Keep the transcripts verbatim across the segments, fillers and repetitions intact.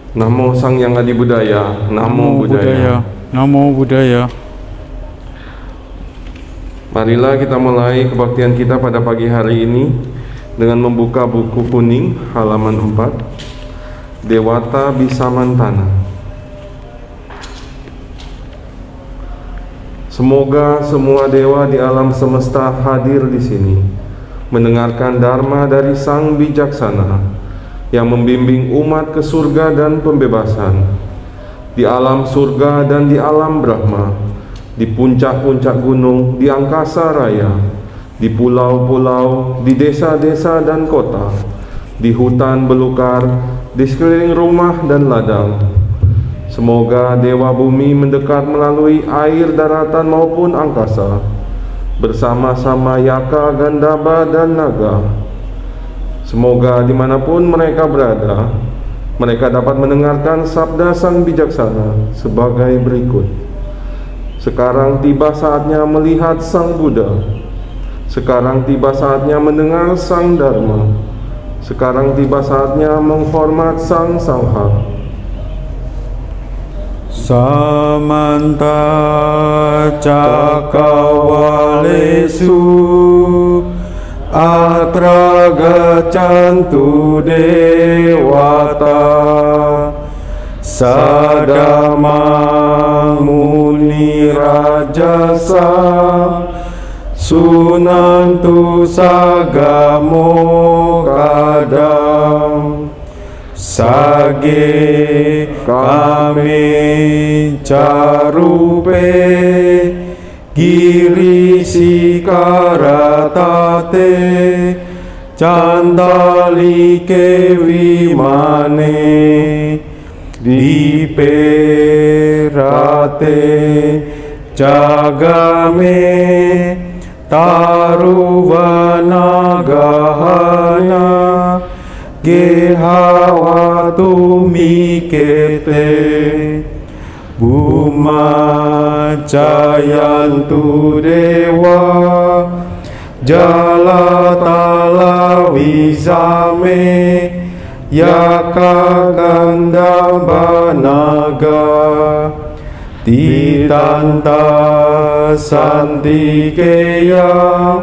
Namo Sang Yang Adi Budaya. Namo Budaya. Namo Budaya. Marilah kita mulai kebaktian kita pada pagi hari ini dengan membuka buku kuning halaman empat, Dewata Bisamantana. Semoga semua dewa di alam semesta hadir di sini, mendengarkan dharma dari Sang Bijaksana yang membimbing umat ke surga dan pembebasan, di alam surga dan di alam Brahma, di puncak-puncak gunung, di angkasa raya, di pulau-pulau, di desa-desa dan kota, di hutan belukar, di sekeliling rumah dan ladang. Semoga dewa bumi mendekat melalui air, daratan maupun angkasa, bersama-sama Yaka, Gandhaba, dan Naga. Semoga dimanapun mereka berada, mereka dapat mendengarkan sabda Sang Bijaksana sebagai berikut. Sekarang tiba saatnya melihat Sang Buddha. Sekarang tiba saatnya mendengar Sang Dharma. Sekarang tiba saatnya menghormat Sang Sangha. Samanta Cakawalesu Atra gacantu dewata Sadamang muni rajasa Sunantu sagamo kadam Sage kami carupe Giri sikaratate Candalike vimane Diperate jagame Taruvana gahana Gehawatu mikete Buma Jayantu Dewa Jalatala Wisame Yaka Gandhaba Naga Titanta Santikeya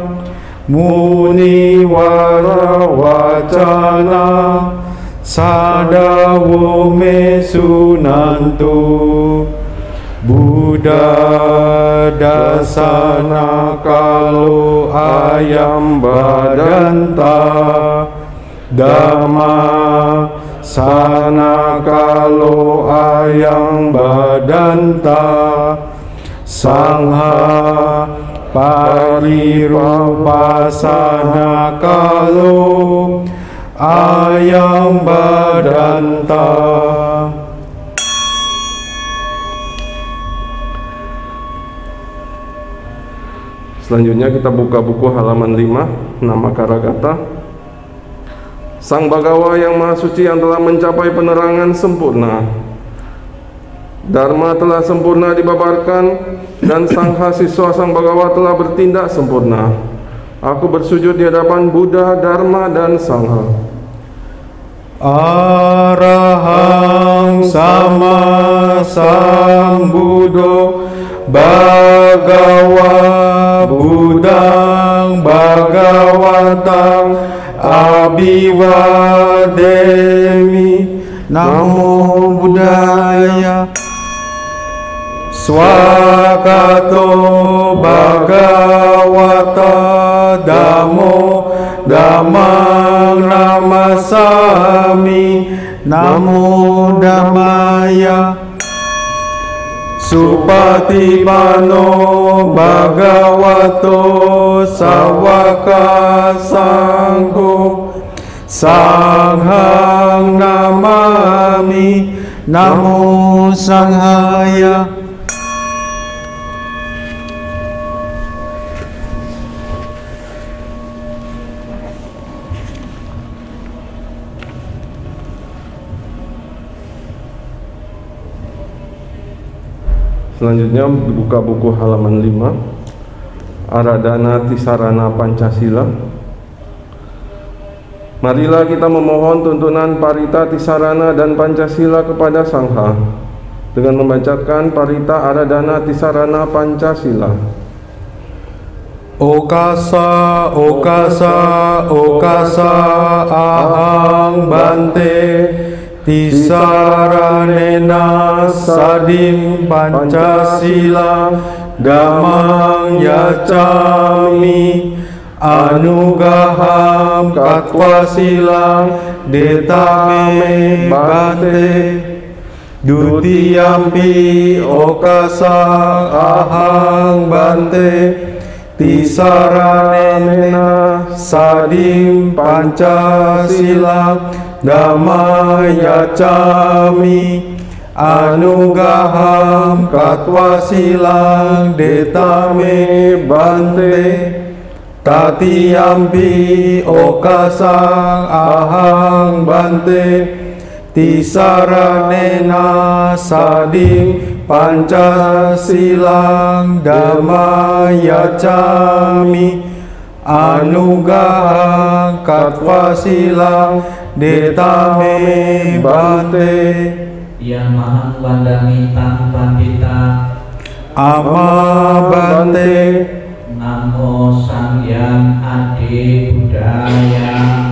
Muni Wara Wacana Sadawo me sunantu Buddha dasana kalu ayam badanta Dhamma sana kalu ayam badanta Sangha parirupasana kalu ayam badanta. Selanjutnya kita buka buku halaman lima, nama Karagata. Sang Bhagawa yang Maha Suci yang telah mencapai penerangan sempurna, Dharma telah sempurna dibabarkan, dan Sangha siswa Sang Bhagawa telah bertindak sempurna. Aku bersujud di hadapan Buddha, Dharma, dan Sangha. Arahang sama sambuddho Bhagawa Buddhang Bhagawatang Abhivademi. Namo Buddhaya. Swakato Bhagawata Dhammo Dhammang Namasami. Namo Dhammaya. Supatipano Bhagavato Sawaka Sangho Sanghang namami. Namo Sanghaya. Selanjutnya buka buku halaman lima, Aradhana Tisarana Pancasila. Marilah kita memohon tuntunan Parita Tisarana dan Pancasila kepada Sangha dengan membacakan Parita Aradana Tisarana Pancasila. Okasa, okasa, okasa, ahang bante, tisaranena sadim Pancasila, damang yacami, anugaham katwa silang detame bante, dutiyampi okasa ahang bante, tisaranena sadim Pancasila, damaya cami, anugaham katwa silang detame bante, tatiyampi okasang ahang bante, tisaranena sadim Pancasilang damaya cami, anugahang katwa silang detame bante. Yang maha pandangi tanpa kita, ama bante. Namo Sang Hyang Adi Budaya,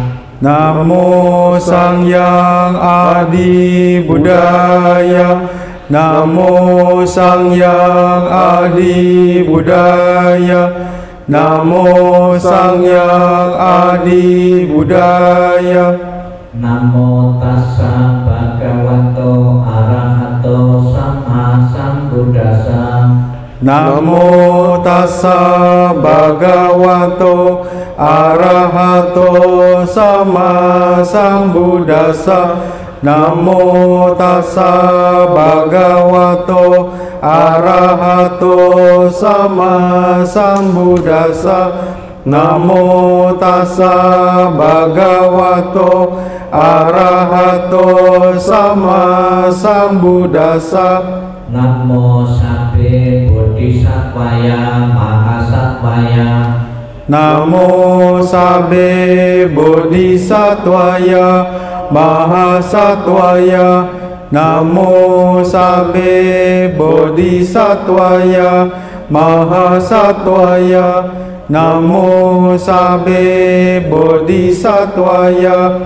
Namo Sang Hyang Adi Budaya, Namo Sang Hyang Adi Budaya, Namo Sang Hyang Adi Budaya. Namo Tassa Bhagavato Arahato Sama Sambuddhassa, Namo Tassa Bhagavato Arahato Sama Sambuddhassa. Namo Tassa Bhagavato Arahato Sama Sambuddhassa. Namo Tassa Bhagavato Arahato Sama Sambuddhassa. Namo Sabbe Bodhisattvaya Mahasattvaya, Namo Sabbe Bodhisattvaya Mahasattvaya, Namo Sabbe Bodhisattvaya Mahasattvaya, Namo Sabbe Bodhisattvaya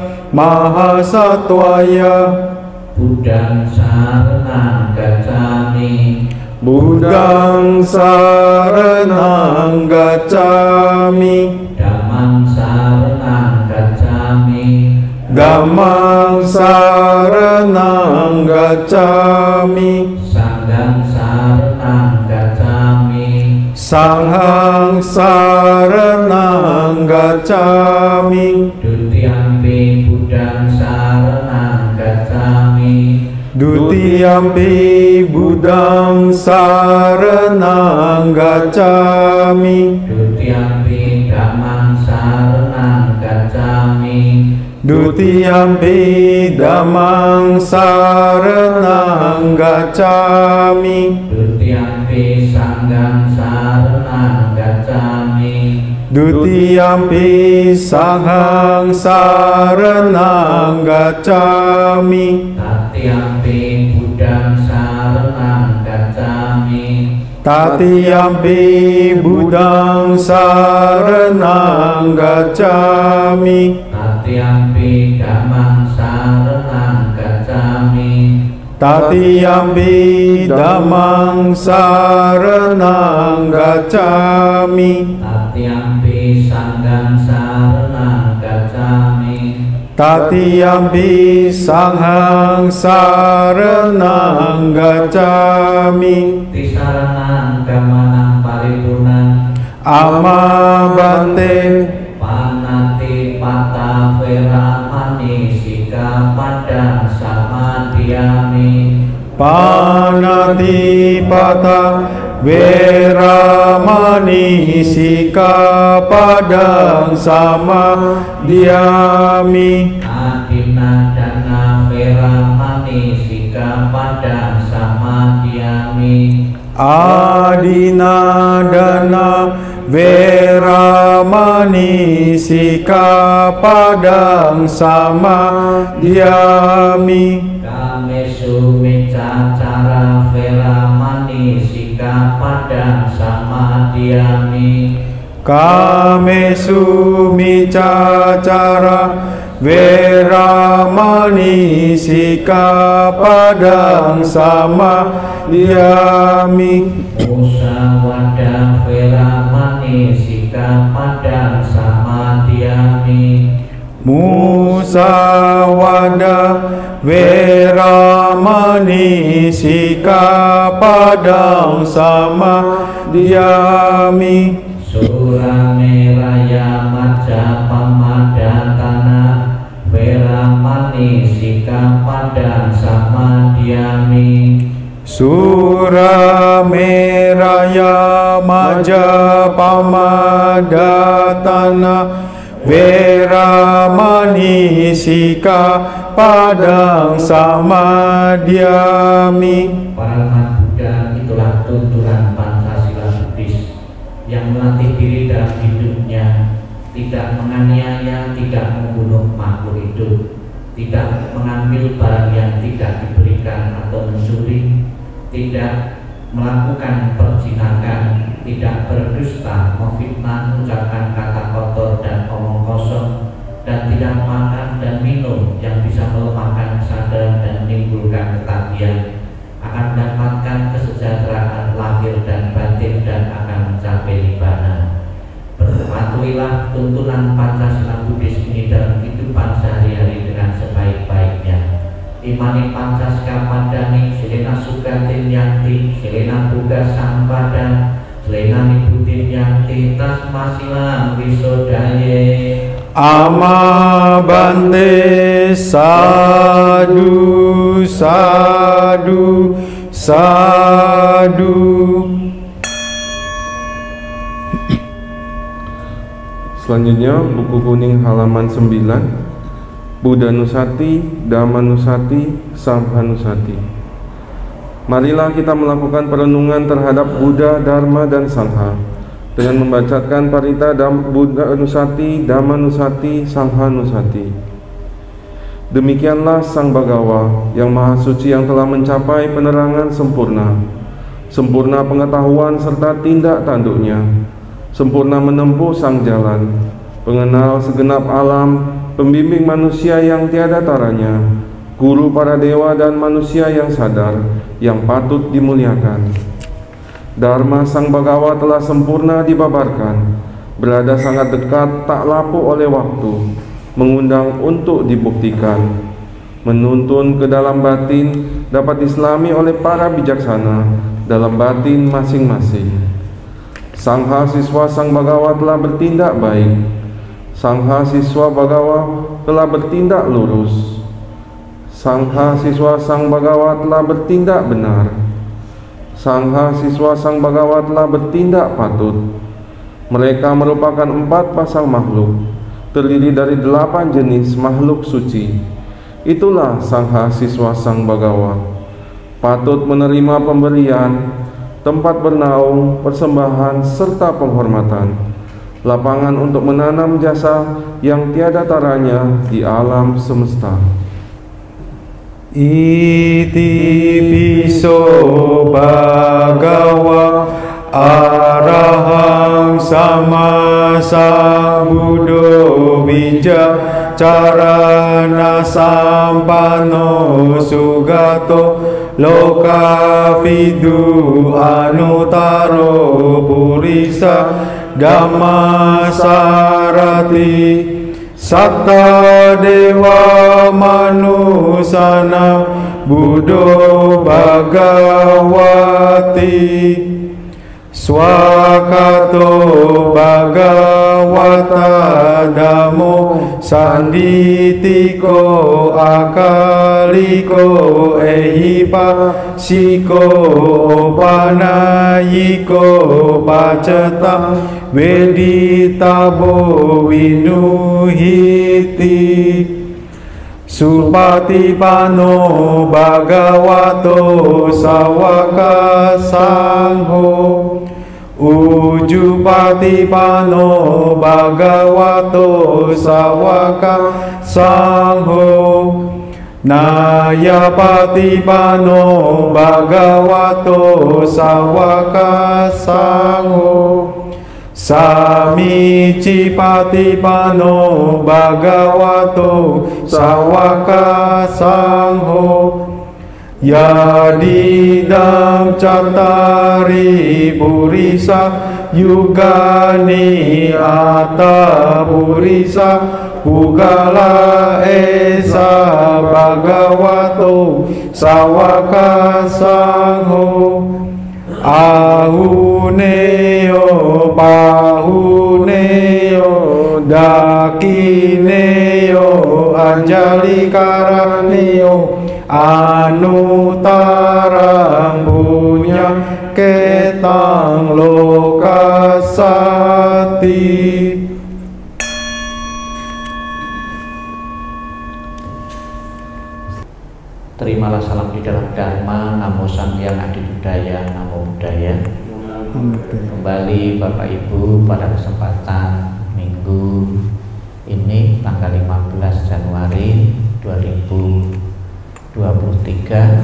Mahasattvaya. Buddhang saranang gacchami, Buddhang saranang gacchami, Dhammang saranang gacchami, Dhammang saranang gacchami, Sanghang saranang gacchami, Sanghang saranang gacchami, Dutiyampi Buddhang saranang gacchami, Dutiyampi Buddhang saranang gacchami, Dutiyampi Dhammang saranang gacchami, Dutiyampi Dhammang saranang gacchami, Dutiyampi Sanghang saranang gacchami, Dutiyampi Sanghang saranang gacchami, Tatiyampi Buddhang saranang gacchami, Tatiyampi Buddhang saranang gacchami, Tatiyampi Dhammang saranang gacchami, Tatiyampi Dhammang saranang gacchami, Tatiyampi Sanghang saranang gacchami, Tatiyampi Sanghang saranang gacchami. Tisaranang gamanang paripurnan, Ama bante. Panati pata veramani sikapadang samadhyami, Panati pata veramani sikapadang samadhyami, Adinadana veramani sikapadang samadhyami, Adinadana Weramani Sikapadang Samadhyami. Kamesu micacara Weramani Sikapadang Samadhyami. Kamesu micacara Weramani Sikapadang Samadhyami. Musawada Weramani Sikapadang Samadhyami. Musawada Weramani Sikapadang Samadhyami. Surameraya Majapahmadana Weramani Sikapadang Samadhyami. Surameraya Majapahmadana Weramani Sikapadang Samadhyami. Para umat Buddha, itulah tuntunan Pancasila Buddhis yang melatih diri dalam hidupnya, tidak menganiaya, tidak membunuh makhluk hidup, tidak mengambil barang yang tidak diberikan atau mencuri, tidak melakukan perzinahan, tidak berdusta, memfitnah, mengucapkan kata kotor dan omong kosong, dan tidak makan dan minum yang bisa melemahkan kesadaran dan menimbulkan ketagihan, akan mendapatkan kesejahteraan lahir dan batin dan akan mencapai nibbana. Berpatuhilah tuntunan Pancasila Buddhis ini dalam kehidupan sehari-hari dengan sebaik-baiknya. Imani Pancasila Padani, Selena Sugatin Yanti, Selena Buddha Sampada, Selena Nibutin Yanti, Tasmasilang Wisodaye. Ama Bante Sadu Sadu Sadu. Selanjutnya buku kuning halaman sembilan, Buddha Nusati, Dhamma Nusati, Sangha Nusati. Marilah kita melakukan perenungan terhadap Buddha, Dharma, dan Sangha dengan membacakan parita Dam, Buddha Nusati, Dhamma Nusati, Sangha Nusati. Demikianlah Sang Bhagawa yang Maha Suci yang telah mencapai penerangan sempurna, sempurna pengetahuan serta tindak tanduknya, sempurna menempuh sang jalan, pengenal segenap alam, pembimbing manusia yang tiada taranya, guru para dewa dan manusia yang sadar, yang patut dimuliakan. Dharma Sang Bhagawa telah sempurna dibabarkan, berada sangat dekat, tak lapuk oleh waktu, mengundang untuk dibuktikan, menuntun ke dalam batin, dapat diselami oleh para bijaksana dalam batin masing-masing. Sangha siswa Sang Bhagawa telah bertindak baik, Sangha siswa Bhagawa telah bertindak lurus, Sangha siswa Sang Bhagawa telah bertindak benar, Sangha siswa Sang Bhagawa telah bertindak patut. Mereka merupakan empat pasang makhluk, terdiri dari delapan jenis makhluk suci. Itulah Sangha siswa Sang Bhagawa, patut menerima pemberian, tempat bernaung, persembahan, serta penghormatan, lapangan untuk menanam jasa yang tiada taranya di alam semesta. Iti piso Bhagawa Arahang Sama Sambuddho Wijacarana Sampano Sugato Loka Vidu Anutaro Purisa Dhamma Sarati Satta Dewa Manusana Buddho Bhagawati Swakato Bhagawata Dhammo Sanditiko Akaliko Ehipa Siko Panayiko Paceta Veditabo Vinuhiti Supatipano Bhagavato Sawaka Sangho Ucapati Ujupatipano Bhagavato Sawaka Sangho Nayapatipano Bhagavato Sawaka Sangho Samicipatipano Bhagavato Sawaka Sangho Yadidam Cattari Purisa Yugani Atta Purisa Pugala Esa Bhagavato Sawaka Sangho Ahuneo Pahuneo Dakineo Anjali Karaneo Anutarang punya ketang lokasati. Terimalah salam di dalam Dharma, Namo Sang-Hyang Adi Budaya, Namo Buddhaya. Kembali Bapak Ibu pada kesempatan minggu ini tanggal lima belas Januari dua ribu dua puluh tiga.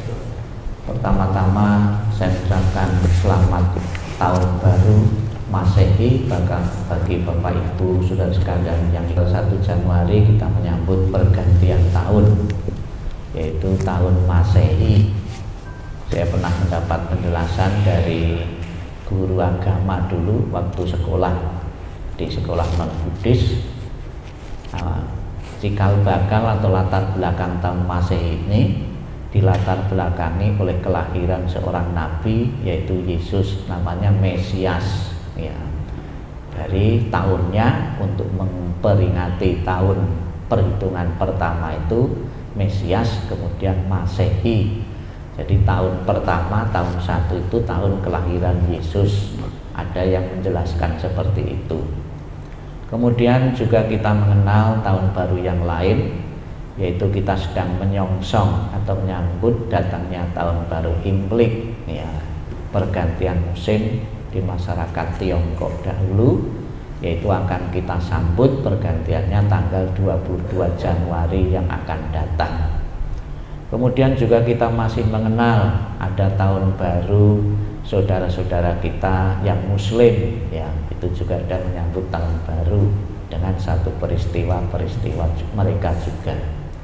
Pertama-tama saya ucapkan selamat tahun baru Masehi bagi Bapak Ibu saudara sekalian yang satu Januari kita menyambut pergantian tahun, yaitu tahun Masehi. Saya pernah mendapat penjelasan dari guru agama dulu waktu sekolah di sekolah non-Buddhis. Nah, cikal bakal atau latar belakang tahun Masehi ini dilatar belakangi oleh kelahiran seorang nabi, yaitu Yesus, namanya Mesias ya. Dari tahunnya untuk memperingati tahun perhitungan pertama itu Mesias, kemudian Masehi. Jadi tahun pertama, tahun satu itu tahun kelahiran Yesus. Ada yang menjelaskan seperti itu. Kemudian juga kita mengenal tahun baru yang lain, yaitu kita sedang menyongsong atau menyambut datangnya tahun baru Imlek ya, pergantian musim di masyarakat Tiongkok dahulu, yaitu akan kita sambut pergantiannya tanggal dua puluh dua Januari yang akan datang. Kemudian juga kita masih mengenal ada tahun baru saudara-saudara kita yang muslim ya, itu juga ada menyambut tahun baru dengan satu peristiwa-peristiwa mereka juga.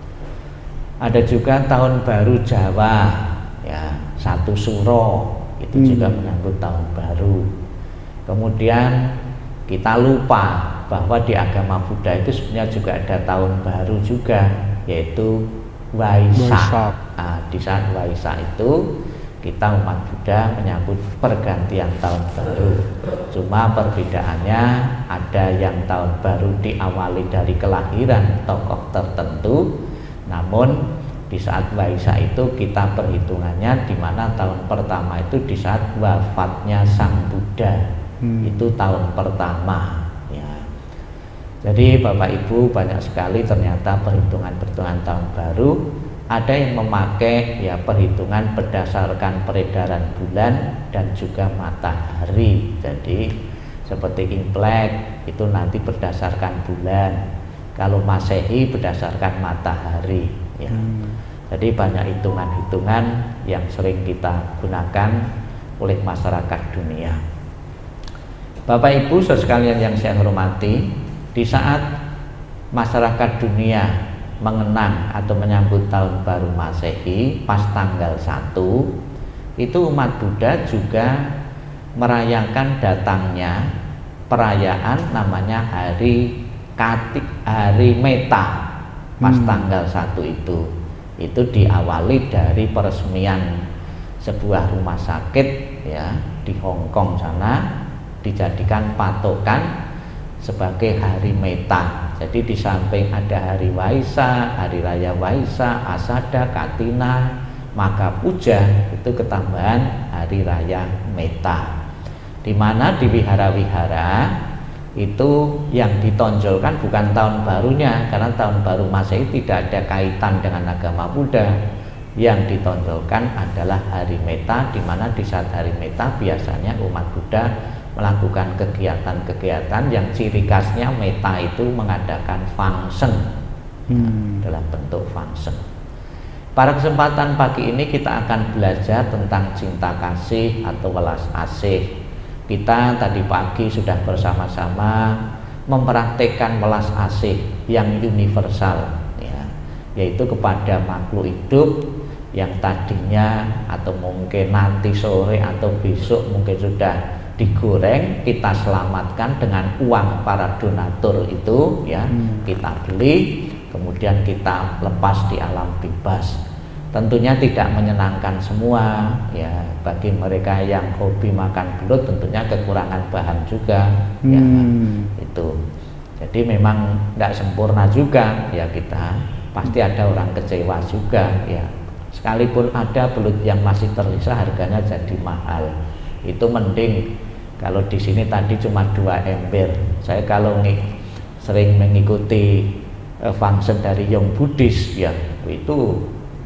Ada juga tahun baru Jawa ya, satu Suro, itu hmm. juga menyambut tahun baru. Kemudian kita lupa bahwa di agama Buddha itu sebenarnya juga ada tahun baru juga, yaitu Waisak. Nah, di saat Waisak itu kita umat Buddha menyambut pergantian tahun baru. Cuma perbedaannya ada yang tahun baru diawali dari kelahiran tokoh tertentu, namun di saat Waisak itu kita perhitungannya di mana tahun pertama itu di saat wafatnya Sang Buddha. Hmm. Itu tahun pertama ya. Jadi Bapak Ibu banyak sekali ternyata perhitungan-perhitungan tahun baru. Ada yang memakai ya perhitungan berdasarkan peredaran bulan dan juga matahari. Jadi seperti Imlek itu nanti berdasarkan bulan, kalau Masehi berdasarkan matahari ya. Hmm. Jadi banyak hitungan-hitungan yang sering kita gunakan oleh masyarakat dunia. Bapak Ibu saudara sekalian yang saya hormati, di saat masyarakat dunia mengenang atau menyambut tahun baru Masehi pas tanggal satu, itu umat Buddha juga merayakan datangnya perayaan namanya hari Katik, hari Meta pas hmm. tanggal satu itu. Itu diawali dari peresmian sebuah rumah sakit ya di Hong Kong sana, dijadikan patokan sebagai hari Meta. Jadi di samping ada hari Waisak, hari raya Waisak, Asada, Katina, maka Puja itu ketambahan hari raya Meta. Di mana di wihara-wihara itu yang ditonjolkan bukan tahun barunya, karena tahun baru Masehi tidak ada kaitan dengan agama Buddha. Yang ditonjolkan adalah hari Meta, di mana di saat hari Meta biasanya umat Buddha melakukan kegiatan-kegiatan yang ciri khasnya Meta itu mengadakan function hmm. dalam bentuk function. Pada kesempatan pagi ini kita akan belajar tentang cinta kasih atau welas asih. Kita tadi pagi sudah bersama-sama mempraktekkan welas asih yang universal, ya, yaitu kepada makhluk hidup yang tadinya atau mungkin nanti sore atau besok mungkin sudah digoreng, kita selamatkan dengan uang para donatur itu, ya, hmm. kita beli, kemudian kita lepas di alam bebas. Tentunya tidak menyenangkan semua, ya, bagi mereka yang hobi makan belut tentunya kekurangan bahan juga, hmm. ya, itu. Jadi memang tidak sempurna juga, ya, kita pasti ada orang kecewa juga, ya. Sekalipun ada belut yang masih tersisa harganya jadi mahal. Itu mending kalau di sini tadi cuma dua ember. Saya kalau nih sering mengikuti uh, function dari Young Buddhis, ya, itu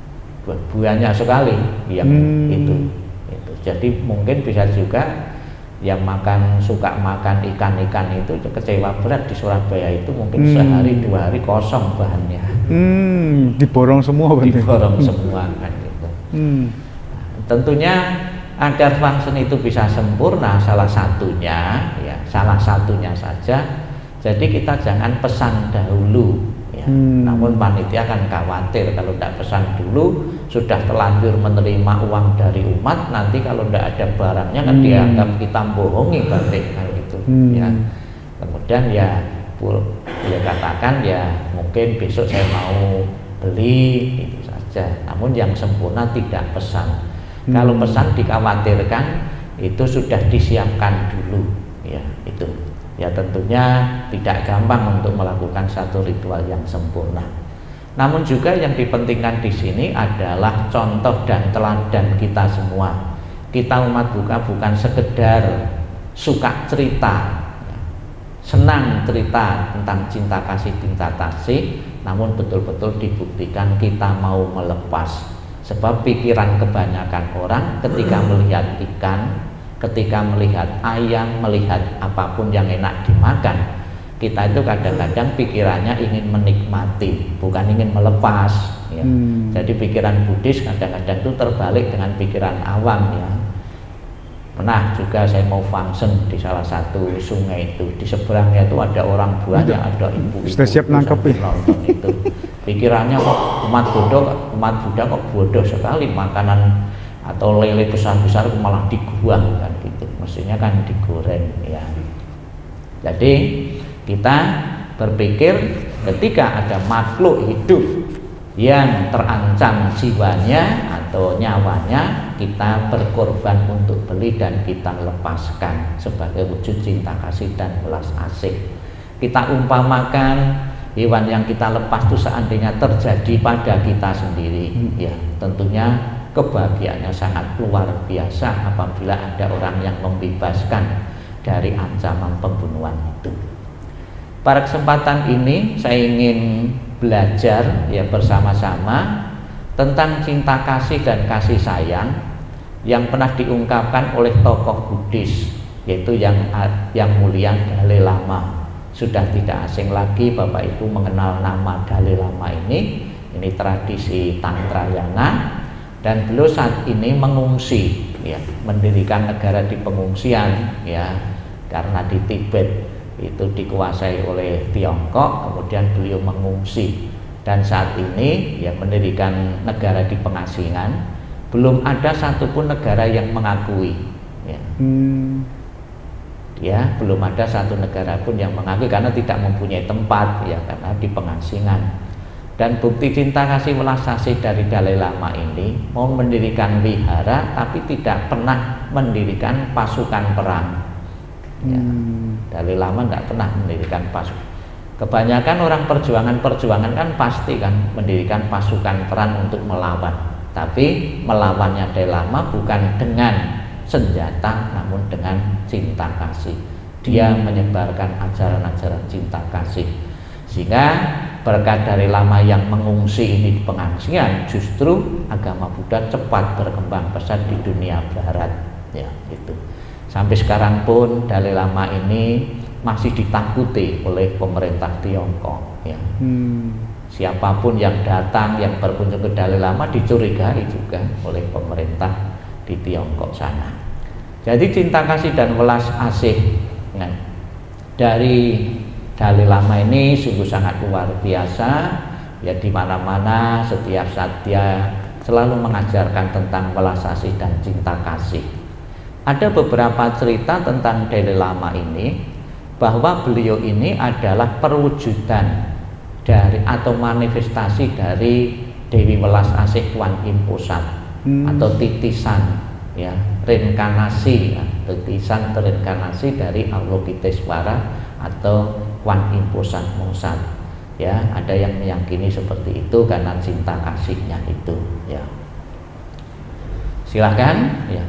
banyak sekali yang hmm. itu, itu. Jadi mungkin bisa juga yang makan suka makan ikan-ikan itu kecewa berat di Surabaya itu mungkin hmm. sehari dua hari kosong bahannya. Hmm, diborong semua, diborong semua kan gitu. Hmm. Nah, tentunya agar function itu bisa sempurna, salah satunya, ya, salah satunya saja. Jadi kita jangan pesan dahulu, ya. Hmm. Namun panitia akan khawatir kalau tidak pesan dulu, sudah terlanjur menerima uang dari umat, nanti kalau tidak ada barangnya kan hmm. dianggap kita bohongi balik kan gitu, hmm. ya. Kemudian ya, ya katakan ya mungkin besok saya mau beli itu saja. Namun yang sempurna tidak pesan. Hmm. Kalau pesan dikhawatirkan itu sudah disiapkan dulu, ya, itu. Ya tentunya tidak gampang untuk melakukan satu ritual yang sempurna. Namun juga yang dipentingkan di sini adalah contoh dan teladan kita semua. Kita umat Buddha bukan sekedar suka cerita, senang cerita tentang cinta kasih cinta kasih, namun betul-betul dibuktikan kita mau melepas. Sebab pikiran kebanyakan orang ketika melihat ikan, ketika melihat ayam, melihat apapun yang enak dimakan, kita itu kadang-kadang pikirannya ingin menikmati, bukan ingin melepas, ya. hmm. Jadi pikiran Buddhis kadang-kadang itu terbalik dengan pikiran awam, ya. Pernah juga saya mau function di salah satu sungai itu, di seberangnya itu ada orang banyak, ada ibu-ibu sudah siap nangkep nonton itu. Pikirannya kok umat Buddha, umat Buddha kok bodoh sekali, makanan atau lele besar-besar malah dibuang kan gitu. Mestinya kan digoreng, ya. Jadi kita berpikir ketika ada makhluk hidup yang terancam jiwanya atau nyawanya, kita berkorban untuk beli dan kita lepaskan sebagai wujud cinta kasih dan welas asih. Kita umpamakan hewan yang kita lepas itu seandainya terjadi pada kita sendiri, hmm. ya tentunya kebahagiaannya sangat luar biasa apabila ada orang yang membebaskan dari ancaman pembunuhan itu. Pada kesempatan ini saya ingin belajar ya bersama-sama tentang cinta kasih dan kasih sayang yang pernah diungkapkan oleh tokoh Buddhis, yaitu yang yang mulia Dalai Lama. Sudah tidak asing lagi Bapak Ibu mengenal nama Dalai Lama ini. Ini tradisi Tantrayana, dan beliau saat ini mengungsi, ya, mendirikan negara di pengungsian, ya, karena di Tibet itu dikuasai oleh Tiongkok, kemudian beliau mengungsi, dan saat ini ya mendirikan negara di pengasingan. Belum ada satupun negara yang mengakui, ya. Hmm. Ya, belum ada satu negara pun yang mengakui karena tidak mempunyai tempat, ya, karena di pengasingan. Dan bukti cinta kasih welas asih dari Dalai Lama ini mau mendirikan wihara tapi tidak pernah mendirikan pasukan perang, ya. hmm. Dalai Lama tidak pernah mendirikan pasukan. Kebanyakan orang perjuangan-perjuangan kan pasti kan mendirikan pasukan perang untuk melawan, tapi melawannya Dalai Lama bukan dengan senjata namun dengan cinta kasih. Dia menyebarkan ajaran-ajaran cinta kasih, sehingga berkat Dalai Lama yang mengungsi ini di pengungsian, justru agama Buddha cepat berkembang pesat di dunia barat, ya, itu. Sampai sekarang pun Dalai Lama ini masih ditakuti oleh pemerintah Tiongkok ya. Hmm. Siapapun yang datang, yang berkunjung ke Dalai Lama dicurigai juga oleh pemerintah di Tiongkok sana. Jadi cinta kasih dan welas asih ya, dari Dalai Lama ini sungguh sangat luar biasa ya. Di mana-mana setiap saat dia selalu mengajarkan tentang welas asih dan cinta kasih. Ada beberapa cerita tentang Dalai Lama ini, bahwa beliau ini adalah perwujudan dari atau manifestasi dari Dewi Welas Asih Kuan Im Pusat hmm. atau titisan ya, reinkarnasi ya, titisan reinkarnasi dari Avalokitesvara atau Kuan Im Pusat Musat ya. Ada yang meyakini seperti itu karena cinta kasihnya itu ya. Silahkan ya,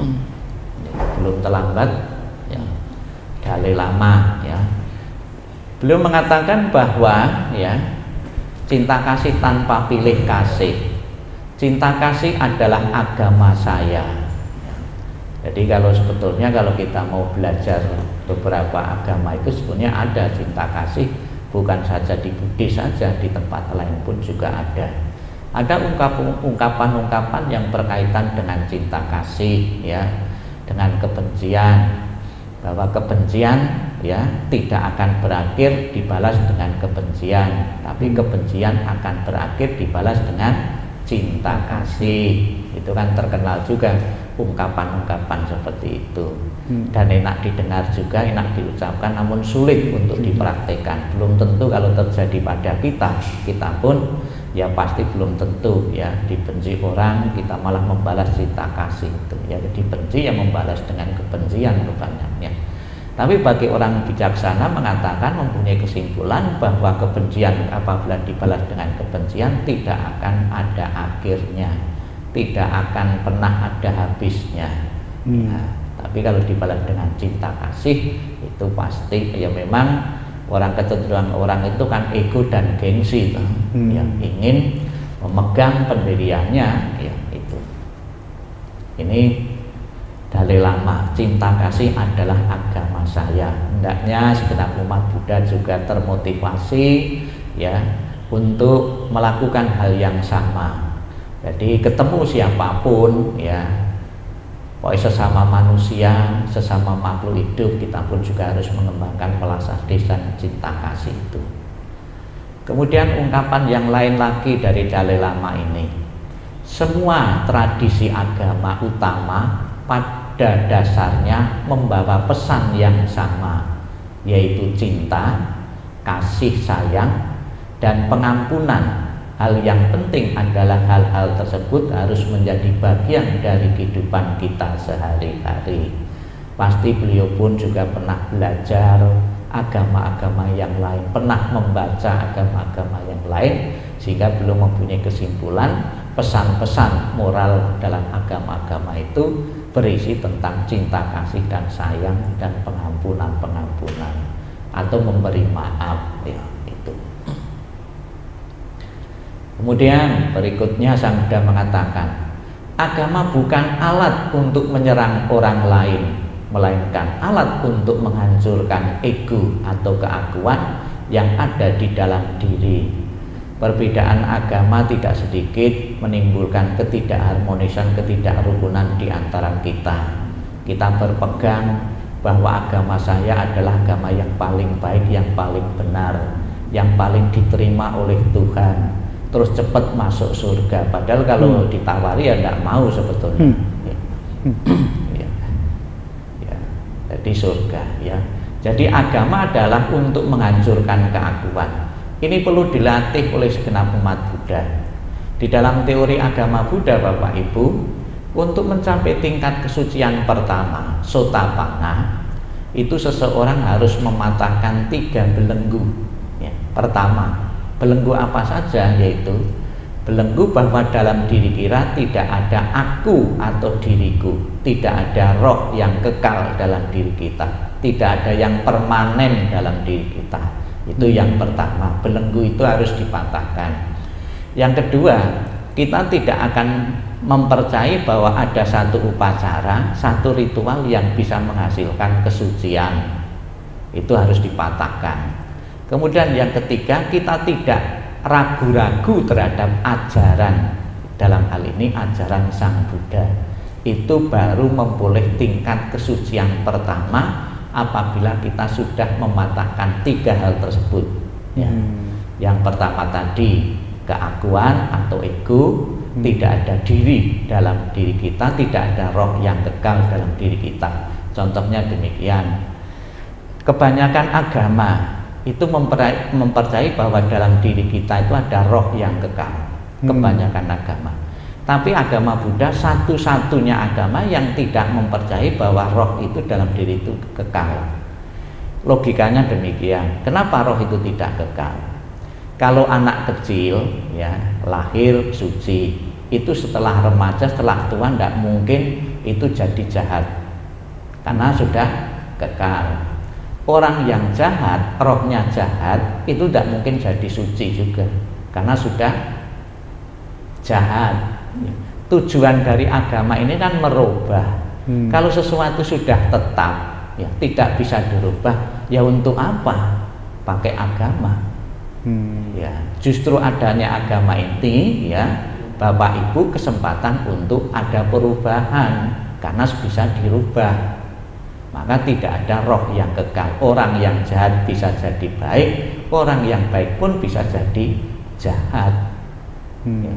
belum terlambat ya. Dalai Lama ya, beliau mengatakan bahwa ya, cinta kasih tanpa pilih kasih, cinta kasih adalah agama saya ya. Jadi kalau sebetulnya kalau kita mau belajar beberapa agama itu sebenarnya ada cinta kasih, bukan saja di Buddhis saja, di tempat lain pun juga ada. Ada ungkapan-ungkapan yang berkaitan dengan cinta kasih ya, dengan kebencian, bahwa kebencian ya tidak akan berakhir dibalas dengan kebencian, tapi kebencian akan berakhir dibalas dengan cinta kasih. Itu kan terkenal juga ungkapan-ungkapan seperti itu dan enak didengar juga, enak diucapkan, namun sulit untuk dipraktekkan. Belum tentu kalau terjadi pada kita, kita pun ya pasti belum tentu ya, dibenci orang kita malah membalas cinta kasih itu ya, dibenci yang membalas dengan kebencian kebanyakannya. Tapi bagi orang bijaksana mengatakan, mempunyai kesimpulan bahwa kebencian apabila dibalas dengan kebencian tidak akan ada akhirnya, tidak akan pernah ada habisnya hmm. Nah, tapi kalau dibalas dengan cinta kasih itu pasti ya, memang orang kecenderungan orang itu kan ego dan gengsi hmm. yang ingin memegang pendiriannya ya itu. Ini Dalai Lama, cinta kasih adalah agama saya. Hendaknya segenap umat Buddha juga termotivasi ya untuk melakukan hal yang sama. Jadi ketemu siapapun ya, pokoknya sesama manusia, sesama makhluk hidup, kita pun juga harus mengembangkan welas asih dan cinta kasih itu. Kemudian ungkapan yang lain lagi dari Dalai Lama ini, semua tradisi agama utama pada dasarnya membawa pesan yang sama, yaitu cinta, kasih sayang, dan pengampunan. Hal yang penting adalah hal-hal tersebut harus menjadi bagian dari kehidupan kita sehari-hari. Pasti beliau pun juga pernah belajar agama-agama yang lain, pernah membaca agama-agama yang lain, sehingga beliau mempunyai kesimpulan pesan-pesan moral dalam agama-agama itu berisi tentang cinta kasih dan sayang dan pengampunan-pengampunan atau memberi maaf ya. Kemudian berikutnya Sang Buddha mengatakan, agama bukan alat untuk menyerang orang lain, melainkan alat untuk menghancurkan ego atau keakuan yang ada di dalam diri. Perbedaan agama tidak sedikit menimbulkan ketidakharmonisan, ketidakrukunan di antara kita. Kita berpegang bahwa agama saya adalah agama yang paling baik, yang paling benar, yang paling diterima oleh Tuhan, terus cepat masuk surga. Padahal kalau hmm. ditawari ya tidak mau sebetulnya. Hmm. Ya. Ya. Ya. Jadi surga ya. Jadi agama adalah untuk menghancurkan keakuan. Ini perlu dilatih oleh segenap umat Buddha. Di dalam teori agama Buddha, Bapak Ibu, untuk mencapai tingkat kesucian pertama, Sotapanna, itu seseorang harus mematahkan tiga belenggu. Ya. Pertama, belenggu apa saja? Yaitu belenggu bahwa dalam diri kita tidak ada aku atau diriku, tidak ada roh yang kekal dalam diri kita, tidak ada yang permanen dalam diri kita. Itu yang pertama, belenggu itu harus dipatahkan. Yang kedua, kita tidak akan mempercayai bahwa ada satu upacara, satu ritual yang bisa menghasilkan kesucian, itu harus dipatahkan. Kemudian yang ketiga, kita tidak ragu-ragu terhadap ajaran, dalam hal ini ajaran Sang Buddha. Itu baru memperoleh tingkat kesucian pertama apabila kita sudah mematahkan tiga hal tersebut, ya. Hmm. Yang pertama tadi, keakuan atau ego, hmm. tidak ada diri dalam diri kita, tidak ada roh yang kekal dalam diri kita. Contohnya demikian. Kebanyakan agama itu mempercayai bahwa dalam diri kita itu ada roh yang kekal. Kebanyakan hmm. agama. Tapi agama Buddha satu-satunya agama yang tidak mempercayai bahwa roh itu dalam diri itu kekal. Logikanya demikian. Kenapa roh itu tidak kekal? Kalau anak kecil ya lahir suci, itu setelah remaja, setelah tua tidak mungkin itu jadi jahat karena sudah kekal. Orang yang jahat, rohnya jahat, itu tidak mungkin jadi suci juga karena sudah jahat. Tujuan dari agama ini kan merubah. Hmm. Kalau sesuatu sudah tetap, ya tidak bisa dirubah, ya untuk apa pakai agama? Hmm. Ya, justru adanya agama ini, ya Bapak Ibu kesempatan untuk ada perubahan karena bisa dirubah. Maka tidak ada roh yang kekal. Orang yang jahat bisa jadi baik, orang yang baik pun bisa jadi jahat. Hmm. Ya.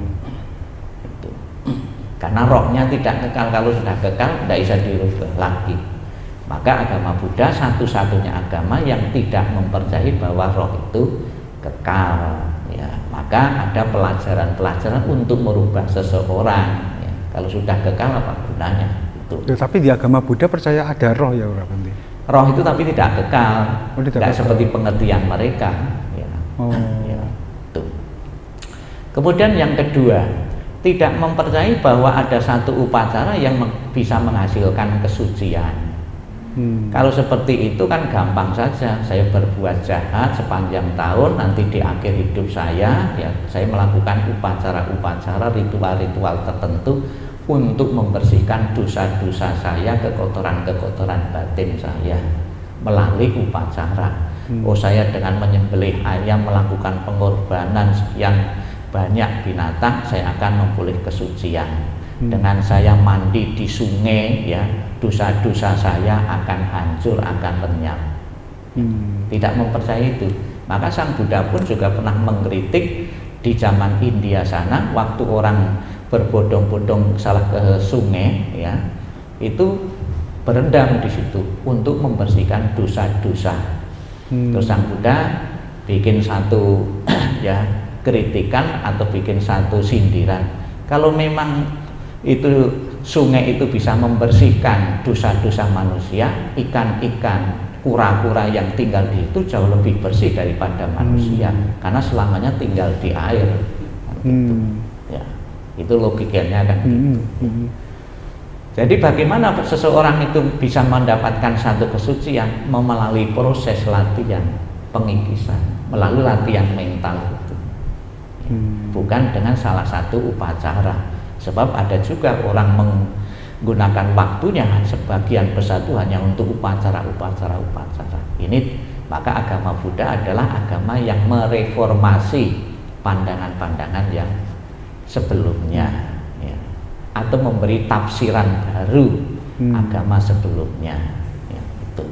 Karena rohnya tidak kekal. Kalau sudah kekal tidak bisa dirubah lagi. Maka agama Buddha satu-satunya agama yang tidak mempercayai bahwa roh itu kekal, ya. Maka ada pelajaran-pelajaran untuk merubah seseorang, ya. Kalau sudah kekal apa gunanya itu. Ya, tapi di agama Buddha percaya ada roh ya Pak Bante? Roh itu tapi tidak kekal, oh, tidak, tidak seperti pengertian mereka, ya. Oh. Ya, itu. Kemudian yang kedua, tidak mempercayai bahwa ada satu upacara yang bisa menghasilkan kesucian. Hmm. Kalau seperti itu kan gampang saja. Saya berbuat jahat sepanjang tahun, nanti di akhir hidup saya, ya saya melakukan upacara-upacara, ritual-ritual tertentu untuk membersihkan dosa-dosa saya, kekotoran-kekotoran batin saya melalui upacara. Hmm. Oh, saya dengan menyembelih ayam melakukan pengorbanan sekian banyak binatang, saya akan memperoleh kesucian. Hmm. Dengan saya mandi di sungai, ya dosa-dosa saya akan hancur, akan lenyap. Hmm. Tidak mempercayai itu. Maka Sang Buddha pun juga pernah mengkritik di zaman India sana, waktu orang berbondong-bondong salah ke sungai, ya itu berendam di situ untuk membersihkan dosa-dosa. Hmm. Terus Sang Buddha bikin satu ya kritikan atau bikin satu sindiran. Kalau memang itu sungai itu bisa membersihkan dosa-dosa manusia, ikan-ikan, kura-kura yang tinggal di itu jauh lebih bersih daripada manusia, hmm. karena selamanya tinggal di air. Hmm. Ya, itu logikanya kan. Hmm. Hmm. Jadi bagaimana seseorang itu bisa mendapatkan satu kesucian? Melalui proses latihan pengikisan, melalui latihan mental itu. Hmm. Bukan dengan salah satu upacara. Sebab ada juga orang menggunakan waktunya sebagian besar itu hanya untuk upacara-upacara upacara. Ini maka agama Buddha adalah agama yang mereformasi pandangan-pandangan yang sebelumnya, ya. Atau memberi tafsiran baru hmm. agama sebelumnya, ya, itu.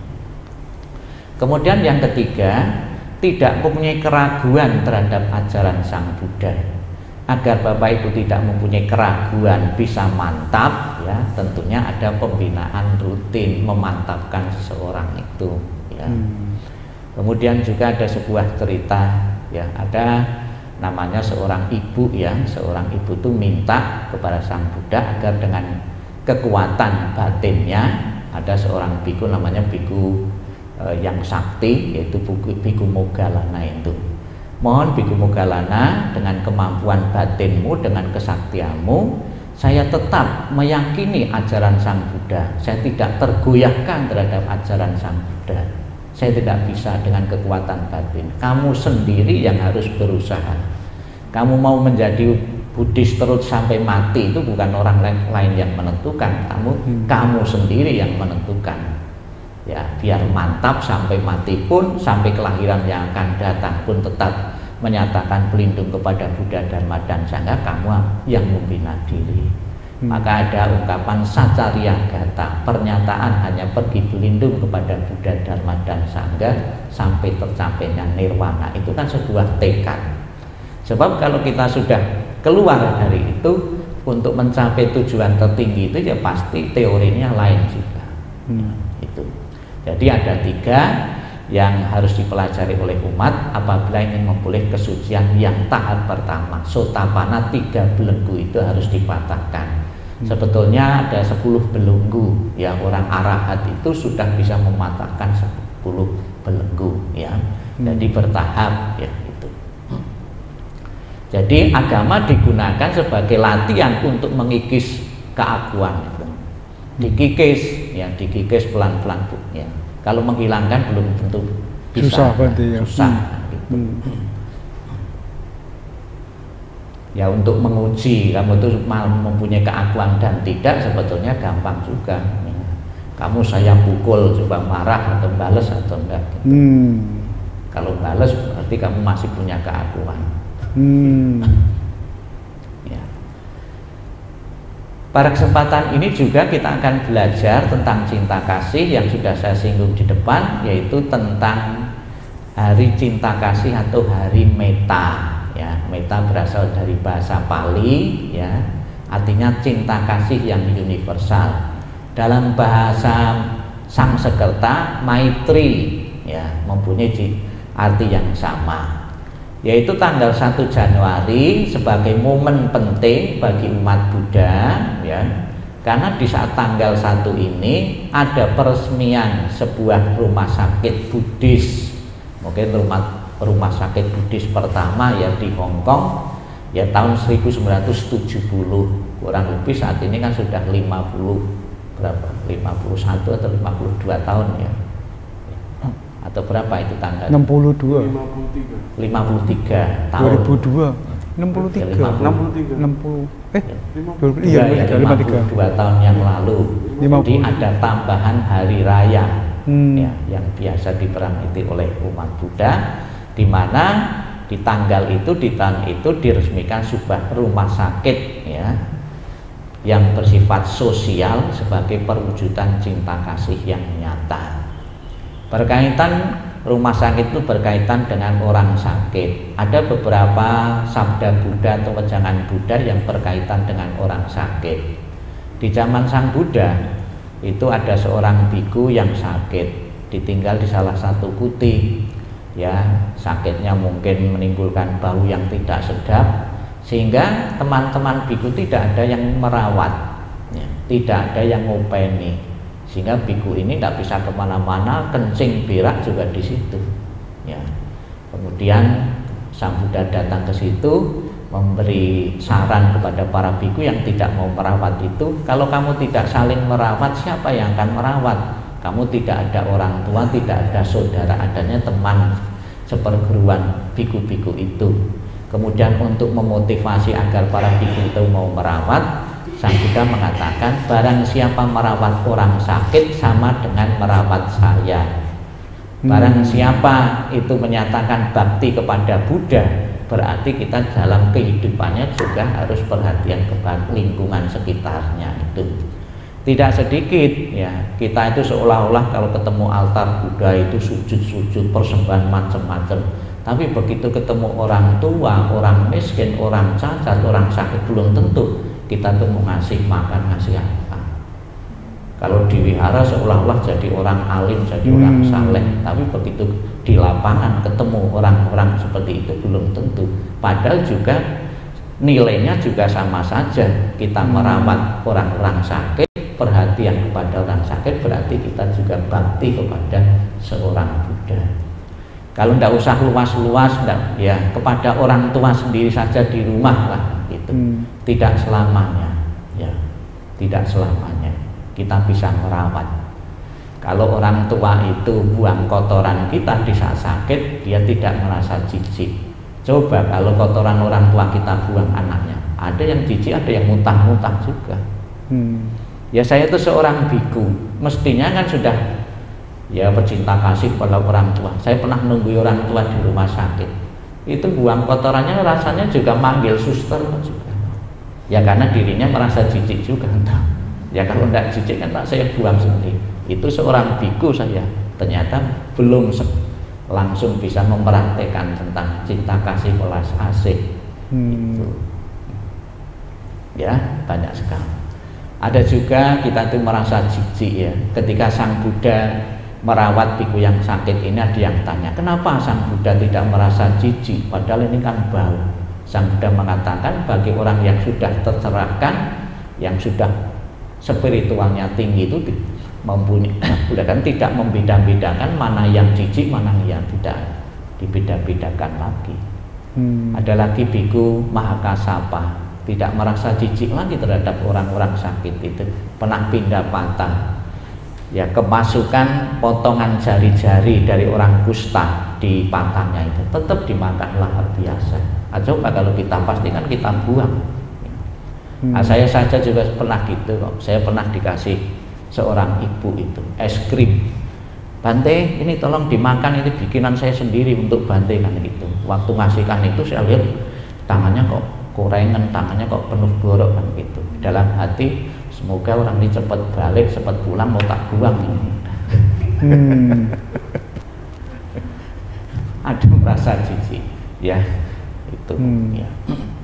Kemudian yang ketiga, tidak mempunyai keraguan terhadap ajaran Sang Buddha. Agar Bapak Ibu tidak mempunyai keraguan, bisa mantap, ya tentunya ada pembinaan rutin memantapkan seseorang itu, ya. Hmm. Kemudian juga ada sebuah cerita, ya ada namanya seorang ibu, ya seorang ibu itu minta kepada Sang Buddha agar dengan kekuatan batinnya, ada seorang biku namanya biku yang sakti, yaitu Biku Moggallana itu. Mohon Biku Moggallana, dengan kemampuan batinmu, dengan kesaktianmu, saya tetap meyakini ajaran Sang Buddha. Saya tidak tergoyahkan terhadap ajaran Sang Buddha. Saya tidak bisa dengan kekuatan batin. Kamu sendiri yang harus berusaha. Kamu mau menjadi Buddhis terus sampai mati itu bukan orang lain yang menentukan, kamu hmm. kamu sendiri yang menentukan. Ya, biar mantap sampai mati pun, sampai kelahiran yang akan datang pun tetap menyatakan pelindung kepada Buddha, Dharma dan Sangha, kamu yang membina diri. Hmm. Maka ada ungkapan Sacariyagata, pernyataan hanya pergi berlindung kepada Buddha, Dharma dan Sangha sampai tercapainya nirwana. Itu kan sebuah tekad. Sebab kalau kita sudah keluar dari itu untuk mencapai tujuan tertinggi itu ya pasti teorinya lain juga. Hmm. Itu. Jadi ada tiga yang harus dipelajari oleh umat apabila ingin memperoleh kesucian yang tahap pertama. Sotapanna, tiga belenggu itu harus dipatahkan. Hmm. Sebetulnya ada sepuluh belenggu. Ya, orang arahat itu sudah bisa mematahkan sepuluh belenggu. Ya, hmm. jadi bertahap. Ya. Jadi agama digunakan sebagai latihan untuk mengikis keakuan itu. Dikikis, ya dikikis pelan-pelan, ya. Kalau menghilangkan belum tentu bisa. Susah berarti ya. Susah. Hmm. Gitu. Hmm. Ya untuk menguji kamu itu mempunyai keakuan dan tidak sebetulnya gampang juga. Ya. Kamu saya pukul, coba marah atau balas atau enggak. Gitu. Hmm. Kalau balas berarti kamu masih punya keakuan. Hmm. Ya. Pada kesempatan ini juga kita akan belajar tentang cinta kasih yang sudah saya singgung di depan, yaitu tentang hari cinta kasih atau hari Metta. Ya, Metta berasal dari bahasa Pali, ya, artinya cinta kasih yang universal. Dalam bahasa Sanskerta, Maitri, ya, mempunyai arti yang sama. Yaitu tanggal satu Januari sebagai momen penting bagi umat Buddha, ya, karena di saat tanggal satu ini ada peresmian sebuah rumah sakit Buddhis, mungkin rumah rumah sakit Buddhis pertama ya di Hong Kong, ya tahun seribu sembilan ratus tujuh puluh, kurang lebih saat ini kan sudah lima puluh berapa lima puluh satu atau lima puluh dua tahun ya. Atau berapa itu tanggal? enam puluh dua. lima puluh tiga tahun. dua ribu dua. enam puluh tiga. enam puluh tiga. enam puluh. Eh, iya, ya, lima puluh dua tahun yang lalu. lima puluh. Jadi ada tambahan hari raya, hmm. ya, yang biasa diperingati oleh umat Buddha, di mana di tanggal itu, di tahun itu diresmikan sebuah rumah sakit, ya, yang bersifat sosial sebagai perwujudan cinta kasih yang nyata. Berkaitan rumah sakit itu berkaitan dengan orang sakit. Ada beberapa sabda Buddha atau wejangan Buddha yang berkaitan dengan orang sakit. Di zaman Sang Buddha itu ada seorang biku yang sakit, ditinggal di salah satu kuti. Ya, sakitnya mungkin menimbulkan bau yang tidak sedap, sehingga teman-teman biku tidak ada yang merawat, ya, tidak ada yang ngopeni. Sehingga biku ini tidak bisa kemana-mana, kencing berak juga di situ. Ya. Kemudian Sang Buddha datang ke situ, memberi saran kepada para biku yang tidak mau merawat itu, kalau kamu tidak saling merawat, siapa yang akan merawat? Kamu tidak ada orang tua, tidak ada saudara, adanya teman seperguruan biku-biku itu. Kemudian untuk memotivasi agar para biku itu mau merawat, Sang Buddha mengatakan, barang siapa merawat orang sakit sama dengan merawat saya. Barang siapa itu menyatakan bakti kepada Buddha, berarti kita dalam kehidupannya juga harus perhatian kepada lingkungan sekitarnya itu. Tidak sedikit, ya, kita itu seolah-olah kalau ketemu altar Buddha itu sujud-sujud, persembahan macam-macam. Tapi begitu ketemu orang tua, orang miskin, orang cacat, orang sakit, belum tentu kita tuh mau ngasih makan, ngasih apa. Kalau di wihara seolah-olah jadi orang alim, jadi hmm. orang saleh, tapi begitu di lapangan ketemu orang-orang seperti itu belum tentu. Padahal juga nilainya juga sama saja. Kita merawat orang-orang sakit, perhatian kepada orang sakit, berarti kita juga bakti kepada seorang Buddha. Kalau tidak usah luas-luas, ya kepada orang tua sendiri saja di rumah lah. Gitu. Hmm. Tidak selamanya, ya, tidak selamanya kita bisa merawat. Kalau orang tua itu buang kotoran kita di saat sakit, dia tidak merasa jijik. Coba kalau kotoran orang tua kita buang anaknya, Ada yang jijik, ada yang mutang-mutang juga. Hmm. Ya saya itu seorang biku, mestinya kan sudah ya bercinta kasih pada orang tua. Saya pernah nunggu orang tua di rumah sakit, itu buang kotorannya rasanya juga manggil suster juga. Ya karena dirinya merasa jijik juga entah. Ya kalau tidak jijik kan tak saya buang sendiri. Itu seorang biku saya ternyata belum langsung bisa mempraktekkan tentang cinta kasih welas asih. Hmm. Itu ya banyak sekali. Ada juga kita tuh merasa jijik ya ketika Sang Buddha merawat biku yang sakit ini. Ada yang tanya, kenapa Sang Buddha tidak merasa jijik padahal ini kan bau. Sang Buddha mengatakan bagi orang yang sudah tercerahkan, yang sudah spiritualnya tinggi itu mempunyai kan tidak membeda-bedakan mana yang jijik mana yang tidak dibeda-bedakan lagi. Hmm. Ada lagi biku Mahakasapa, tidak merasa jijik lagi terhadap orang-orang sakit itu, pernah pindah patah ya, kemasukan potongan jari-jari dari orang kusta di patahnya itu tetap dimakan lahar biasa. Nah, coba kalau kita pastikan kita buang. Hmm. Nah, saya saja juga pernah gitu kok. Saya pernah dikasih seorang ibu itu es krim, Bante ini tolong dimakan, ini bikinan saya sendiri untuk Bante kan gitu. Waktu ngasihkan itu saya lihat tangannya kok korengan, tangannya kok penuh borok kan gitu. Dalam hati semoga orang ini cepat balik, cepat pulang, mau tak buang ini. Hmm. Ada merasa jijik ya itu. Hmm. Ya.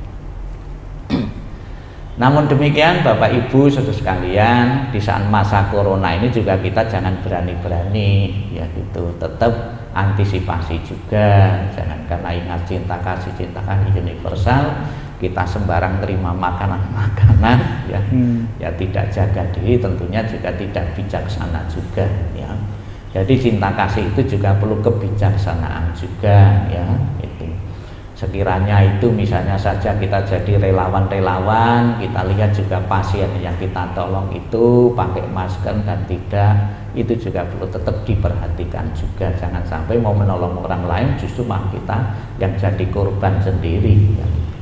Namun demikian Bapak Ibu saudara sekalian, di saat masa corona ini juga kita jangan berani-berani ya gitu, tetap antisipasi juga, jangan karena ingat cinta kasih cinta kasih universal kita sembarang terima makanan-makanan ya, hmm. ya tidak jaga diri tentunya juga tidak bijaksana juga ya. Jadi cinta kasih itu juga perlu kebijaksanaan juga ya itu. Sekiranya itu misalnya saja kita jadi relawan-relawan, kita lihat juga pasien yang kita tolong itu pakai masker dan tidak, itu juga perlu tetap diperhatikan juga. Jangan sampai mau menolong orang lain justru malah kita yang jadi korban sendiri.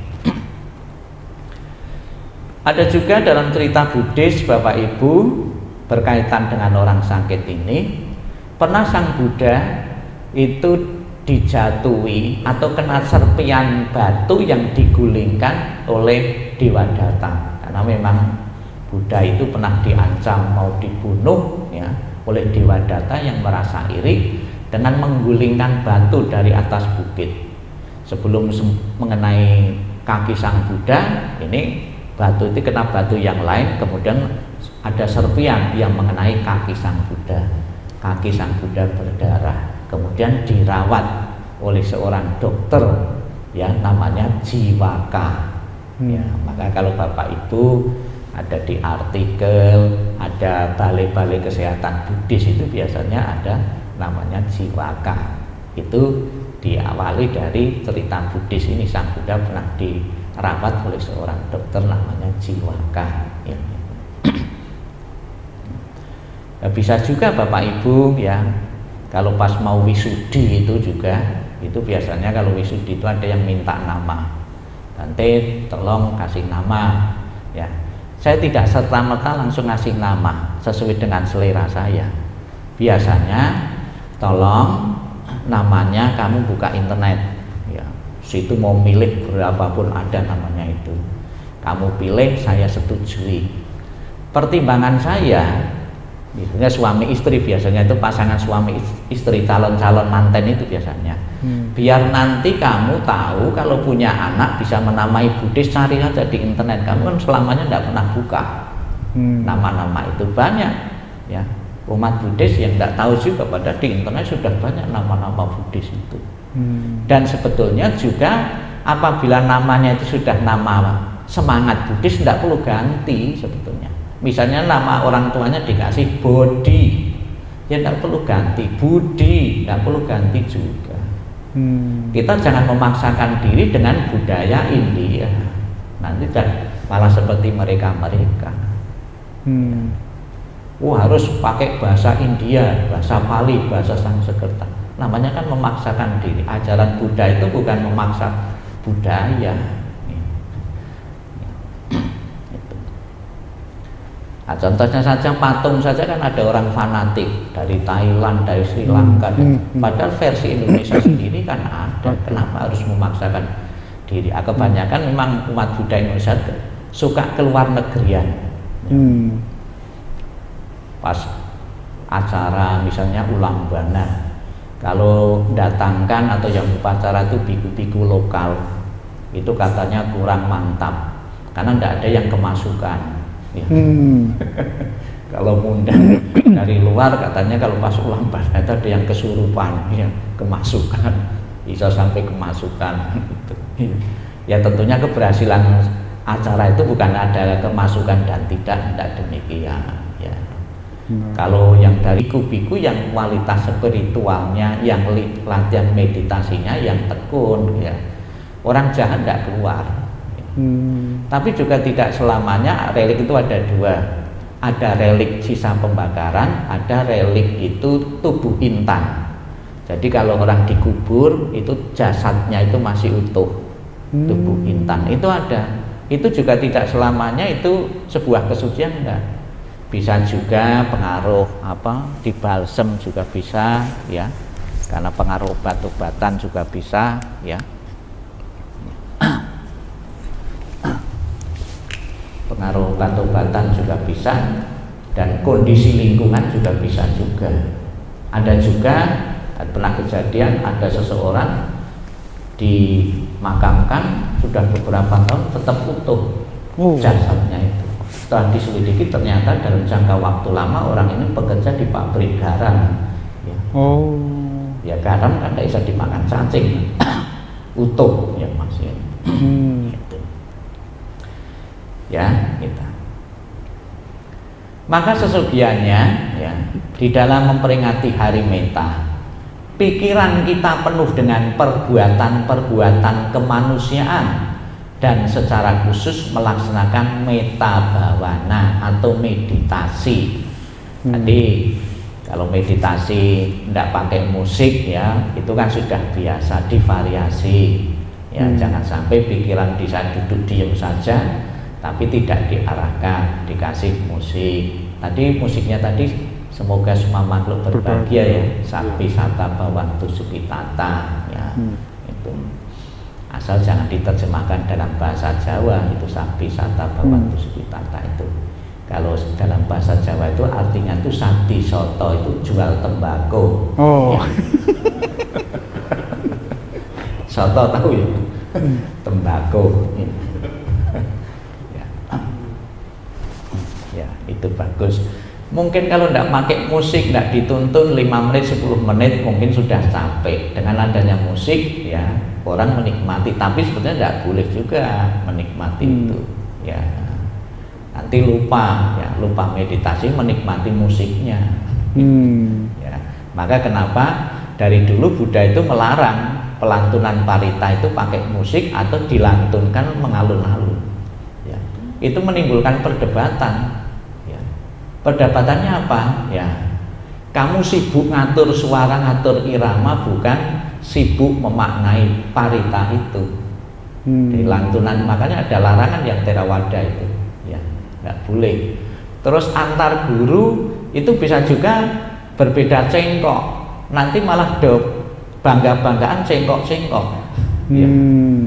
Ada juga dalam cerita Buddhis Bapak Ibu berkaitan dengan orang sakit ini, pernah Sang Buddha itu dijatuhi atau kena serpian batu yang digulingkan oleh Dewa Datta, karena memang Buddha itu pernah diancam mau dibunuh ya oleh Dewa Datta yang merasa iri dengan menggulingkan batu dari atas bukit. Sebelum mengenai kaki Sang Buddha, ini batu itu kena batu yang lain, kemudian ada serpian yang mengenai kaki Sang Buddha. Kaki Sang Buddha berdarah, kemudian dirawat oleh seorang dokter ya namanya Jiwaka. hmm. Ya, maka kalau Bapak Ibu ada di artikel, ada balai-balai kesehatan Buddhis itu biasanya ada namanya Jiwaka. Itu diawali dari cerita Buddhis ini, Sang Buddha pernah dirawat oleh seorang dokter namanya Jiwaka ya. Ya, bisa juga Bapak Ibu ya, kalau pas mau wisudi itu juga, itu biasanya kalau wisudi itu ada yang minta nama, Bante tolong kasih nama ya. Saya tidak serta-merta langsung ngasih nama sesuai dengan selera saya. Biasanya tolong namanya kamu buka internet ya, situ mau milih berapapun ada namanya itu, kamu pilih, saya setujui. Pertimbangan saya, biasanya suami istri, biasanya itu pasangan suami istri, calon-calon manten itu biasanya hmm. biar nanti kamu tahu kalau punya anak bisa menamai Buddhis, cari aja di internet, kamu kan selamanya tidak pernah buka nama-nama hmm. itu banyak ya, umat Buddhis yang tidak tahu juga pada di internet sudah banyak nama-nama Buddhis itu hmm. dan sebetulnya juga apabila namanya itu sudah nama semangat Buddhis tidak perlu ganti sebetulnya. Misalnya nama orang tuanya dikasih Bodhi, ya tidak perlu ganti, Budi tidak perlu ganti juga. hmm. Kita jangan memaksakan diri dengan budaya India, nanti malah seperti mereka-mereka. hmm. Oh, harus pakai bahasa India, bahasa Pali, bahasa Sanskerta, namanya kan memaksakan diri. Ajaran Buddha itu bukan memaksa budaya. Nah, contohnya saja patung saja kan ada orang fanatik dari Thailand, dari Sri Lanka, hmm. padahal versi Indonesia sendiri kan ada. Kenapa harus memaksakan diri? Kebanyakan memang umat Buddha Indonesia suka keluar negerian. Hmm. Pas acara misalnya ulang bana, kalau datangkan atau yang upacara itu biku-biku lokal, itu katanya kurang mantap karena tidak ada yang kemasukan. Ya. Hmm. Kalau ngundang dari luar katanya kalau pas ulang bana itu ada yang kesurupan, ya, kemasukan, bisa sampai kemasukan. Ya tentunya keberhasilan acara itu bukan ada kemasukan dan tidak, tidak demikian. Ya. Hmm. Kalau yang dari biku-biku yang kualitas spiritualnya, yang latihan meditasinya yang tekun, ya, orang jahat tidak keluar. Hmm. Tapi juga tidak selamanya relik itu ada dua, ada relik sisa pembakaran, ada relik itu tubuh intan. Jadi kalau orang dikubur itu jasadnya itu masih utuh, hmm. tubuh intan itu ada. Itu juga tidak selamanya itu sebuah kesucian, enggak. Bisa juga pengaruh apa di balsem juga bisa, ya, karena pengaruh obat-obatan juga bisa, ya. Pengaruh obat-obatan juga bisa, dan kondisi lingkungan juga bisa juga. Ada juga pernah kejadian ada seseorang dimakamkan sudah beberapa tahun tetap utuh oh. jasadnya itu. Setelah diselidiki ternyata dalam jangka waktu lama orang ini bekerja di pabrik garam. Ya. Oh. Ya garam kan tidak bisa dimakan cacing, utuh ya masih. Hmm. Gitu. Ya kita. Maka sesugiannya ya di dalam memperingati Hari Meta, pikiran kita penuh dengan perbuatan-perbuatan kemanusiaan dan secara khusus melaksanakan meta bhavana atau meditasi. Hmm. Jadi kalau meditasi tidak pakai musik ya itu kan sudah biasa, divariasi ya. Hmm. Jangan sampai pikiran bisa duduk diam saja tapi tidak diarahkan, dikasih musik. Tadi musiknya tadi semoga semua makhluk berbahagia ya, sapi sata bawantu sukitata ya. Hmm. Itu asal jangan diterjemahkan dalam bahasa Jawa itu sapi sata bawantu sukitata itu. Kalau dalam bahasa Jawa itu artinya itu sapi soto itu jual tembakau. Oh. Ya. Soto tahu ya? Tembakau. Ya. Ya, itu bagus. Mungkin kalau tidak pakai musik, tidak dituntun lima menit, sepuluh menit mungkin sudah capek. Dengan adanya musik ya orang menikmati, tapi sebetulnya tidak boleh juga menikmati hmm. itu ya. Nanti lupa ya, lupa meditasi menikmati musiknya. Hmm. Ya. Maka kenapa dari dulu Buddha itu melarang pelantunan parita itu pakai musik atau dilantunkan mengalun-alun. Ya. Itu menimbulkan perdebatan. Perdebatannya apa? Ya, kamu sibuk ngatur suara, ngatur irama, bukan sibuk memaknai parita itu. Hmm. Di lantunan makanya ada larangan yang Theravada itu, ya, nggak boleh. Terus antar guru itu bisa juga berbeda cengkok. Nanti malah do bangga-banggaan cengkok-cengkok. Hmm. Ya.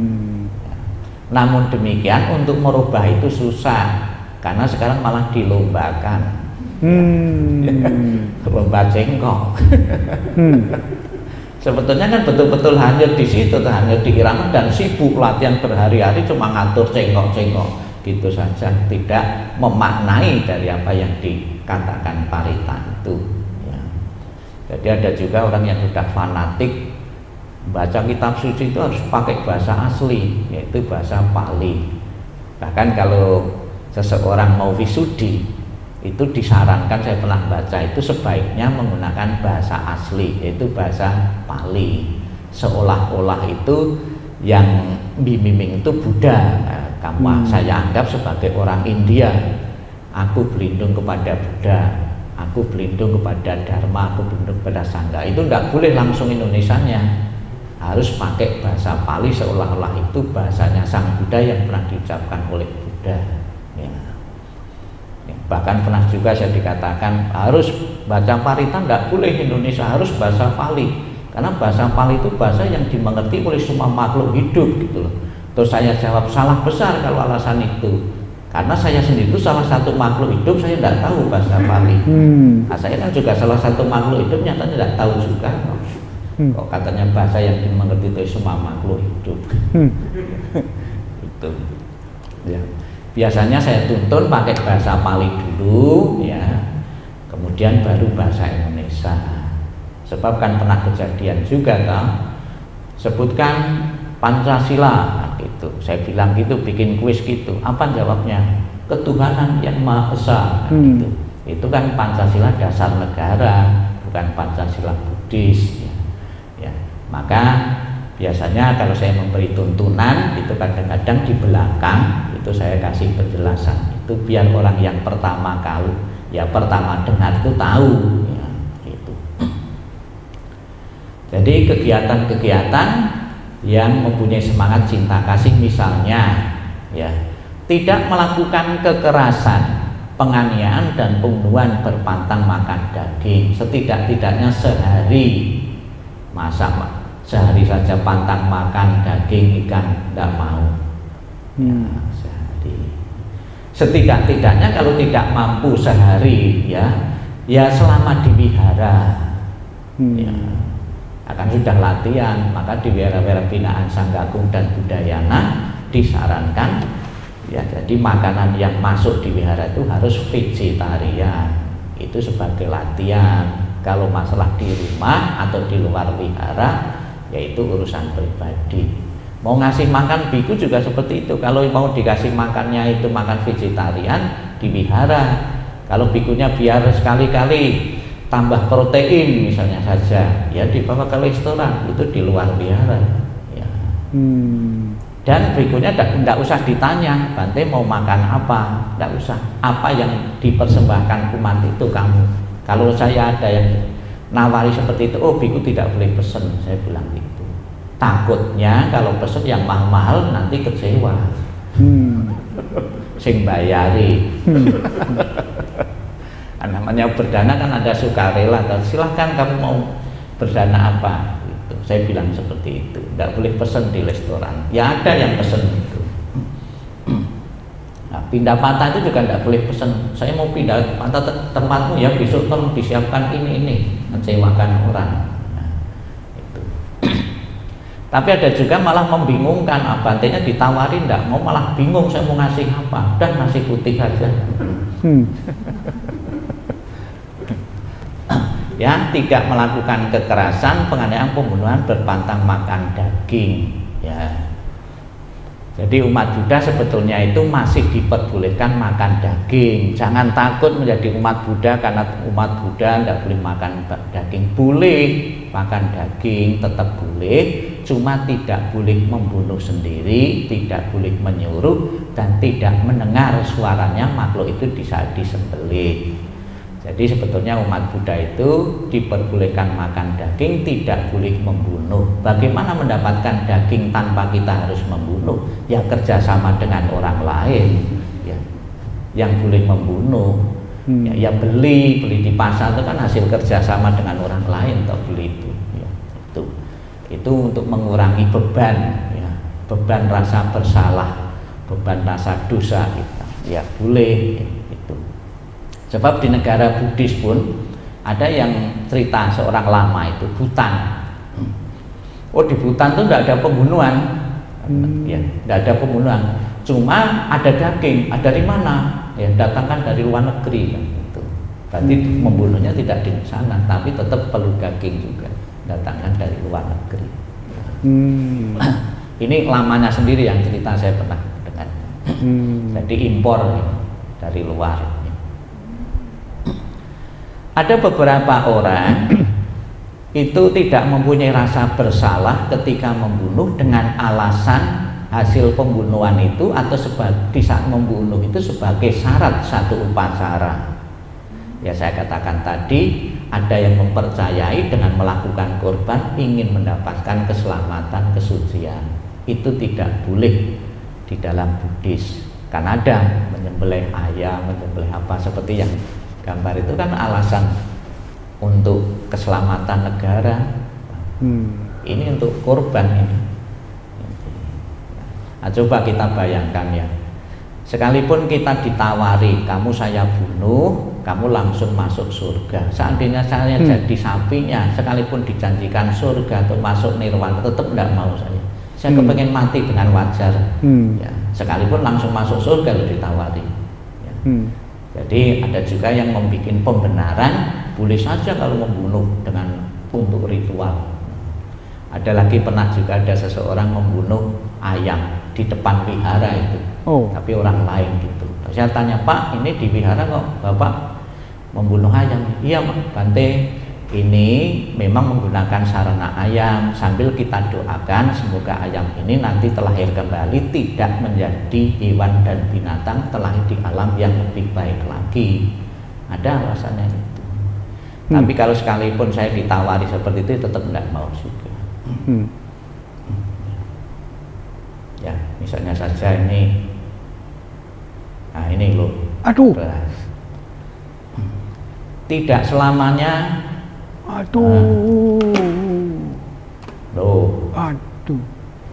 Namun demikian untuk merubah itu susah karena sekarang malah dilombakan. Hmm. Lomba cengkok. Hmm. Sebetulnya kan betul-betul hanya di situ, hanya di irama dan sibuk latihan berhari-hari cuma ngatur cengkok-cengkok gitu saja, tidak memaknai dari apa yang dikatakan parita itu. Ya. Jadi ada juga orang yang sudah fanatik baca kitab suci itu harus pakai bahasa asli, yaitu bahasa Pali. Bahkan kalau seseorang mau wisuddhi itu disarankan, saya pernah baca itu sebaiknya menggunakan bahasa asli, yaitu bahasa Pali. Seolah-olah itu yang bimbing itu Buddha. Nah, kamu hmm. saya anggap sebagai orang India, aku berlindung kepada Buddha, aku berlindung kepada Dharma, aku berlindung kepada Sangha. Itu tidak boleh langsung Indonesianya, harus pakai bahasa Pali seolah-olah itu bahasanya Sang Buddha yang pernah diucapkan oleh Buddha. Ya. Ya. Bahkan pernah juga saya dikatakan harus baca parita, tidak boleh Indonesia, harus bahasa Pali, karena bahasa Pali itu bahasa yang dimengerti oleh semua makhluk hidup gitu loh. Terus saya jawab salah besar kalau alasan itu, karena saya sendiri itu salah satu makhluk hidup, saya tidak tahu bahasa Pali. hmm. Nah, saya kan juga salah satu makhluk hidup, nyatanya tidak tahu juga. hmm. Kok katanya bahasa yang dimengerti oleh semua makhluk hidup. hmm. Itu ya. Biasanya saya tuntun pakai bahasa Pali dulu ya, kemudian baru bahasa Indonesia. Sebab kan pernah kejadian juga toh, sebutkan Pancasila gitu. Saya bilang gitu, bikin kuis gitu. Apa jawabnya? Ketuhanan yang Maha Esa hmm. gitu. Itu kan Pancasila dasar negara, bukan Pancasila Buddhis ya. Ya. Maka biasanya kalau saya memberi tuntunan itu kadang-kadang di belakang itu saya kasih penjelasan itu biar orang yang pertama kali ya pertama dengar itu tahu ya, gitu. Jadi kegiatan-kegiatan yang mempunyai semangat cinta kasih misalnya ya, tidak melakukan kekerasan, penganiayaan dan pembunuhan berpantang makan daging, setidak-tidaknya sehari. Masa sehari saja pantang makan daging ikan tidak mau. hmm. Ya, setidak-tidaknya kalau tidak mampu sehari ya ya selama di wihara hmm. ya, akan sudah latihan, maka di wihara-wihara binaan Sangga Agung dan Budayana disarankan ya, jadi makanan yang masuk di wihara itu harus vegetarian, itu sebagai latihan. Kalau masalah di rumah atau di luar wihara yaitu urusan pribadi. Mau ngasih makan biku juga seperti itu. Kalau mau dikasih makannya itu makan vegetarian di wihara. Kalau bikunya biar sekali-kali tambah protein misalnya saja, ya dibawa ke restoran, itu di luar wihara. Ya. Hmm. Dan bikunya tidak usah ditanya, Bante mau makan apa, tidak usah. Apa yang dipersembahkan umat itu kamu. Kalau saya ada yang nawari seperti itu, oh biku tidak boleh pesen, saya bilang gitu. Takutnya kalau pesen yang mahal-mahal nanti kecewa. hmm. Sing bayari. hmm. Namanya berdana kan ada sukarela, silahkan kamu mau berdana apa gitu. Saya bilang seperti itu, tidak boleh pesen di restoran. Ya ada yang pesen itu. Nah, pindah patah itu juga tidak boleh pesen. Saya mau pindah patah tempatmu ya, besok tolong disiapkan ini ini, mengecewakan orang. Tapi ada juga malah membingungkan, abantenya ditawarin enggak mau, malah bingung saya mau ngasih apa, dan nasi putih aja. hmm. Ya, tidak melakukan kekerasan, penganiayaan, pembunuhan, berpantang makan daging ya. Jadi umat Buddha sebetulnya itu masih diperbolehkan makan daging. Jangan takut menjadi umat Buddha karena umat Buddha tidak boleh makan daging. Boleh makan daging, tetap boleh, cuma tidak boleh membunuh sendiri, tidak boleh menyuruh, dan tidak mendengar suaranya makhluk itu di saat disembelih. Jadi sebetulnya umat Buddha itu diperbolehkan makan daging, tidak boleh membunuh. Bagaimana mendapatkan daging tanpa kita harus membunuh? Ya kerjasama dengan orang lain ya, yang boleh membunuh. hmm. ya, ya beli beli di pasar itu kan hasil kerjasama dengan orang lain, atau beli itu ya, itu itu untuk mengurangi beban ya, beban rasa bersalah, beban rasa dosa kita ya boleh ya. Sebab di negara Buddhis pun ada yang cerita seorang lama itu Bhutan. Oh di Bhutan tuh tidak ada pembunuhan, hmm. ya tidak ada pembunuhan. Cuma ada daging. Ada dari mana? Ya datangkan dari luar negeri kan gitu. Berarti hmm. membunuhnya tidak di sana, tapi tetap perlu daging juga. Datangkan dari luar negeri. Hmm. Ini lamanya sendiri yang cerita saya pernah dengar. Hmm. Jadi impor ya, dari luar. Ada beberapa orang itu tidak mempunyai rasa bersalah ketika membunuh dengan alasan hasil pembunuhan itu atau sebagai di saat membunuh itu sebagai syarat satu upacara. Ya saya katakan tadi, ada yang mempercayai dengan melakukan korban ingin mendapatkan keselamatan, kesucian. Itu tidak boleh di dalam Buddhis. Kan ada menyembelih ayam, menyembelih apa seperti yang gambar itu kan alasan untuk keselamatan negara. Hmm. Ini untuk korban ini. Nah, coba kita bayangkan ya, sekalipun kita ditawari, kamu saya bunuh, kamu langsung masuk surga. Seandainya saya hmm. jadi sapinya, sekalipun dijanjikan surga atau masuk nirwana, tetap tidak mau saya. Saya hmm. kepengen mati dengan wajar. Hmm. Ya, sekalipun langsung masuk surga kalau ditawari. Ya. Hmm. Jadi ada juga yang membuat pembenaran, boleh saja kalau membunuh dengan untuk ritual. Ada lagi pernah juga ada seseorang membunuh ayam di depan wihara itu, oh. tapi orang lain gitu. Saya tanya, Pak, ini di wihara kok Bapak membunuh ayam? Iya, Bante, ini memang menggunakan sarana ayam, sambil kita doakan semoga ayam ini nanti terlahir kembali tidak menjadi hewan dan binatang, terlahir di alam yang lebih baik lagi. Ada alasannya itu. Hmm. Tapi kalau sekalipun saya ditawari seperti itu tetap tidak mau juga. Hmm. Ya, misalnya saja ini, nah ini loh, aduh, beras. Tidak selamanya, aduh, nah, loh, aduh,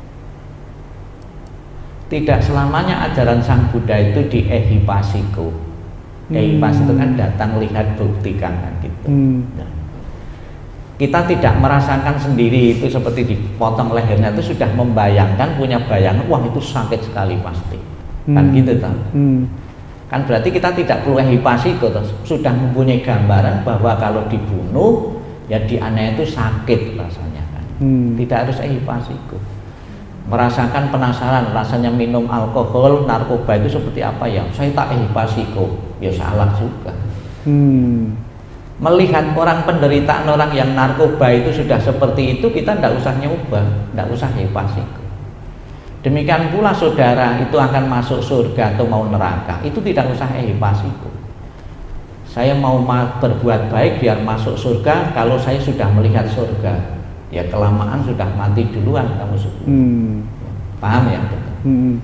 tidak selamanya ajaran Sang Buddha itu di ehipasiko. Ehipas itu kan datang, lihat, buktikan kan gitu. Hmm. Nah, kita tidak merasakan sendiri itu seperti dipotong lehernya itu sudah membayangkan, punya bayangan, wah itu sakit sekali pasti. Hmm. Kan gitu kan? Hmm. Kan berarti kita tidak perlu ehipasiko, sudah mempunyai gambaran bahwa kalau dibunuh ya dianiaya itu sakit rasanya kan. Hmm. Tidak harus ehipasiko. Merasakan penasaran rasanya minum alkohol, narkoba itu seperti apa ya? Saya tak ehipasiko, ya salah juga. Hmm. Melihat orang penderitaan orang yang narkoba itu sudah seperti itu, kita tidak usah nyoba, tidak usah ehipasiko. Demikian pula saudara itu akan masuk surga atau mau neraka, itu tidak usah ehipasiko. Saya mau berbuat baik biar masuk surga, kalau saya sudah melihat surga, ya kelamaan sudah mati duluan kamu sebelum. Hmm. Paham ya? Hmm.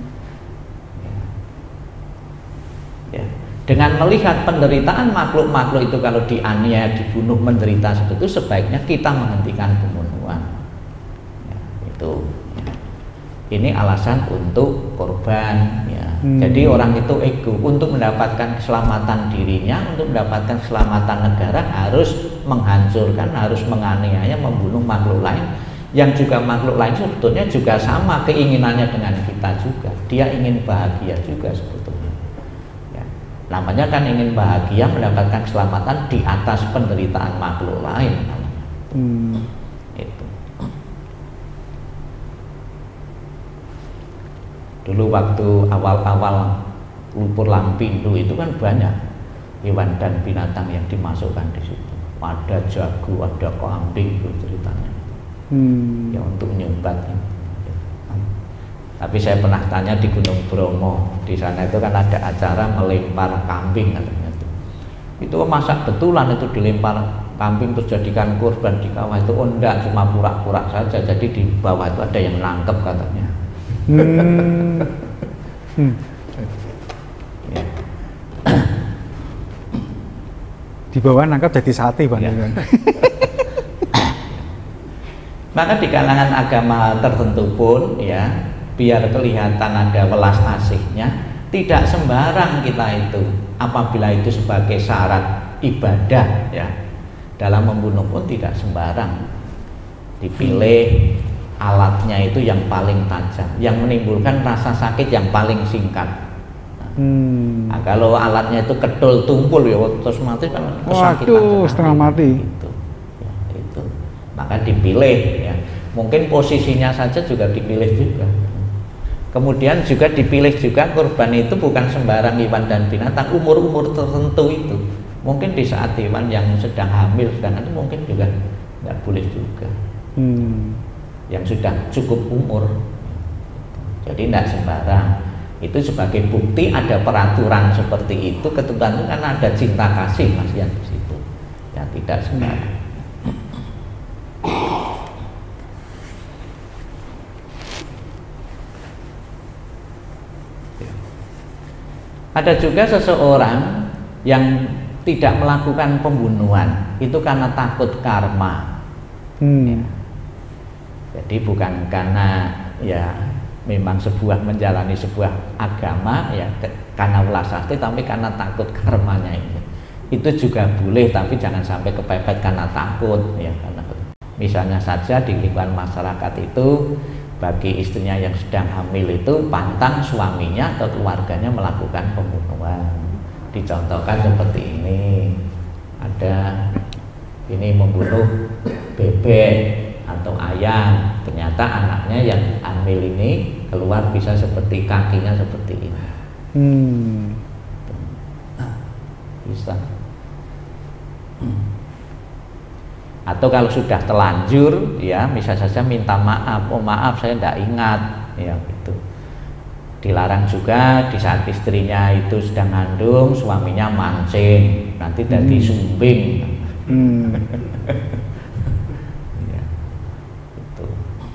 Ya. Dengan melihat penderitaan makhluk-makhluk itu kalau dianiaya, dibunuh, menderita seperti itu, sebaiknya kita menghentikan pembunuhan. Ya, itu. Ya. Ini alasan untuk korban. Ya. Hmm. Jadi orang itu ego untuk mendapatkan keselamatan dirinya, untuk mendapatkan keselamatan negara harus menghancurkan, harus menganiaya, membunuh makhluk lain. Yang juga makhluk lain sebetulnya juga sama keinginannya dengan kita juga. Dia ingin bahagia juga sebetulnya. Namanya kan ingin bahagia, mendapatkan keselamatan di atas penderitaan makhluk lain. Hmm. Itu. Dulu waktu awal-awal Lumpur Lampindo itu kan banyak hewan dan binatang yang dimasukkan di situ. Ada jago, ada kambing itu ceritanya. Hmm. Ya untuk nyumbat. Tapi saya pernah tanya di Gunung Bromo, di sana itu kan ada acara melempar kambing katanya itu. Itu masak betulan itu dilempar kambing terus jadikan kurban di kawah itu. Oh enggak, cuma pura-pura saja. Jadi di bawah itu ada yang nangkep katanya. Hmm. Hmm. Ya. Di bawah nangkep jadi sate Bang. Ya. Maka di kalangan agama tertentu pun ya, biar kelihatan ada welas asihnya, tidak sembarang kita itu apabila itu sebagai syarat ibadah ya, dalam membunuh pun tidak sembarang. Dipilih alatnya itu yang paling tajam, yang menimbulkan rasa sakit yang paling singkat. Hmm. Nah, kalau alatnya itu kedul tumpul ya terus mati kan kesakitan. Waduh, setengah mati. Itu, ya, itu. Maka dipilih ya. Mungkin posisinya saja juga dipilih juga. Kemudian juga dipilih juga korban itu bukan sembarang hewan dan binatang, umur-umur tertentu itu. Mungkin di saat hewan yang sedang hamil, sedang itu mungkin juga nggak boleh juga. Hmm. Yang sudah cukup umur. Jadi tidak sembarang. Itu sebagai bukti ada peraturan seperti itu, ketentuan itu karena ada cinta kasih Mas yang di situ. Ya tidak sembarang. Ada juga seseorang yang tidak melakukan pembunuhan itu karena takut karma. Hmm. Ya. Jadi bukan karena ya memang sebuah menjalani sebuah agama ya ke, karena welas asih, tapi karena takut karmanya ini. Itu juga boleh, tapi jangan sampai kepepet karena takut ya. Karena misalnya saja di lingkungan masyarakat itu bagi istrinya yang sedang hamil itu pantang suaminya atau keluarganya melakukan pembunuhan. Dicontohkan seperti ini, ada ini membunuh bebek atau ayam, ternyata anaknya yang hamil ini keluar bisa seperti kakinya seperti ini. Hmm. Bisa. Atau kalau sudah telanjur ya bisa saja minta maaf, oh maaf saya tidak ingat ya gitu. Dilarang juga di saat istrinya itu sedang ngandung, suaminya mancing, nanti jadi Hmm. sumbing. Hmm. Ya, itu.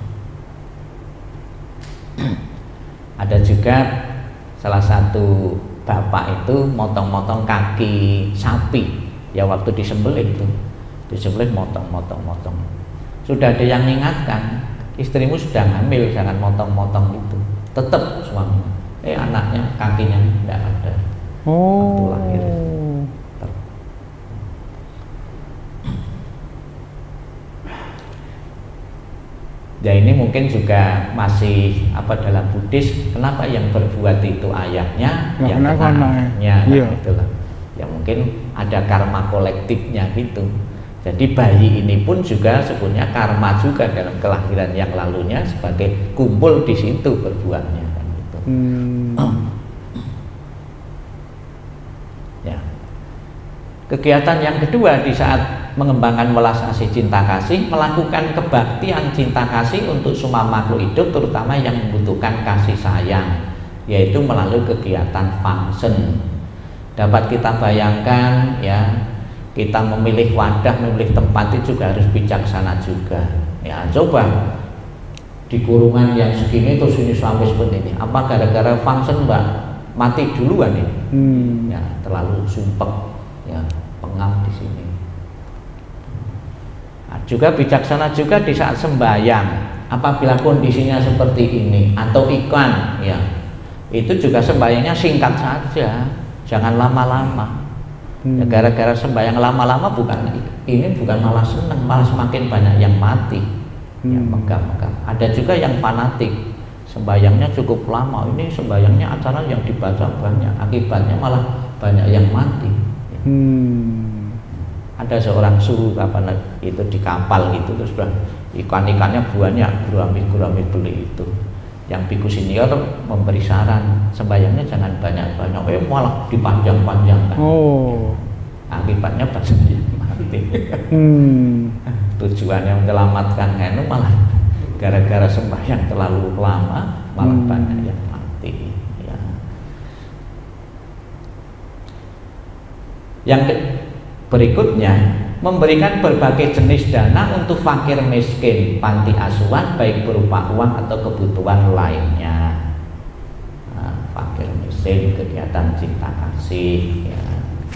Ada juga salah satu bapak itu motong-motong kaki sapi, ya waktu disembelih itu, disembelih motong-motong-motong. Sudah ada yang mengingatkan, istrimu sedang hamil, jangan motong-motong itu. Tetap suaminya, eh anaknya kakinya tidak ada. Oh. Waktu lahir. Ya ini mungkin juga masih apa dalam Buddhis, kenapa yang berbuat itu ayahnya, Nggak yang kena kena kena, anaknya, kan iya. gitu lah. Ya mungkin ada karma kolektifnya gitu. Jadi bayi ini pun juga sebenarnya karma juga dalam kelahiran yang lalunya sebagai kumpul di situ berbuatnya kan gitu. Hmm. Ya. Kegiatan yang kedua di saat mengembangkan welas asih cinta kasih, melakukan kebaktian cinta kasih untuk semua makhluk hidup terutama yang membutuhkan kasih sayang, yaitu melalui kegiatan function. Dapat kita bayangkan ya, kita memilih wadah, memilih tempat itu juga harus bijaksana juga. Ya coba di kurungan yang segini terus ini suami seperti ini, apa gara-gara function mbak mati duluan ini? Hmm. Ya terlalu sumpek, ya pengam di sini. Nah, juga bijaksana juga di saat sembahyang, apabila kondisinya seperti ini atau ikan, ya itu juga sembahyangnya singkat saja, jangan lama-lama. Hmm. Ya, gara-gara sembahyang lama-lama bukan ini bukan malah senang, malah semakin banyak yang mati, yang Hmm. megah-megah. Ada juga yang fanatik, sembahyangnya cukup lama, ini sembahyangnya acara yang dibaca banyak, akibatnya malah banyak yang mati. Hmm. Ada seorang suhu kapan itu di kapal gitu, terus ikan-ikannya banyak, gurami-gurami beli itu. Yang biku senior memberi saran, sembahyangnya jangan banyak-banyak, eh malah dipanjang-panjangkan. Oh. Akibatnya banyak yang mati. Hmm. Tujuannya menyelamatkan itu malah gara-gara sembahyang terlalu lama, malah Hmm. banyak yang mati. Ya. Yang ke- berikutnya, memberikan berbagai jenis dana untuk fakir miskin, panti asuhan baik berupa uang atau kebutuhan lainnya. Nah, fakir miskin, kegiatan cinta kasih. Ya.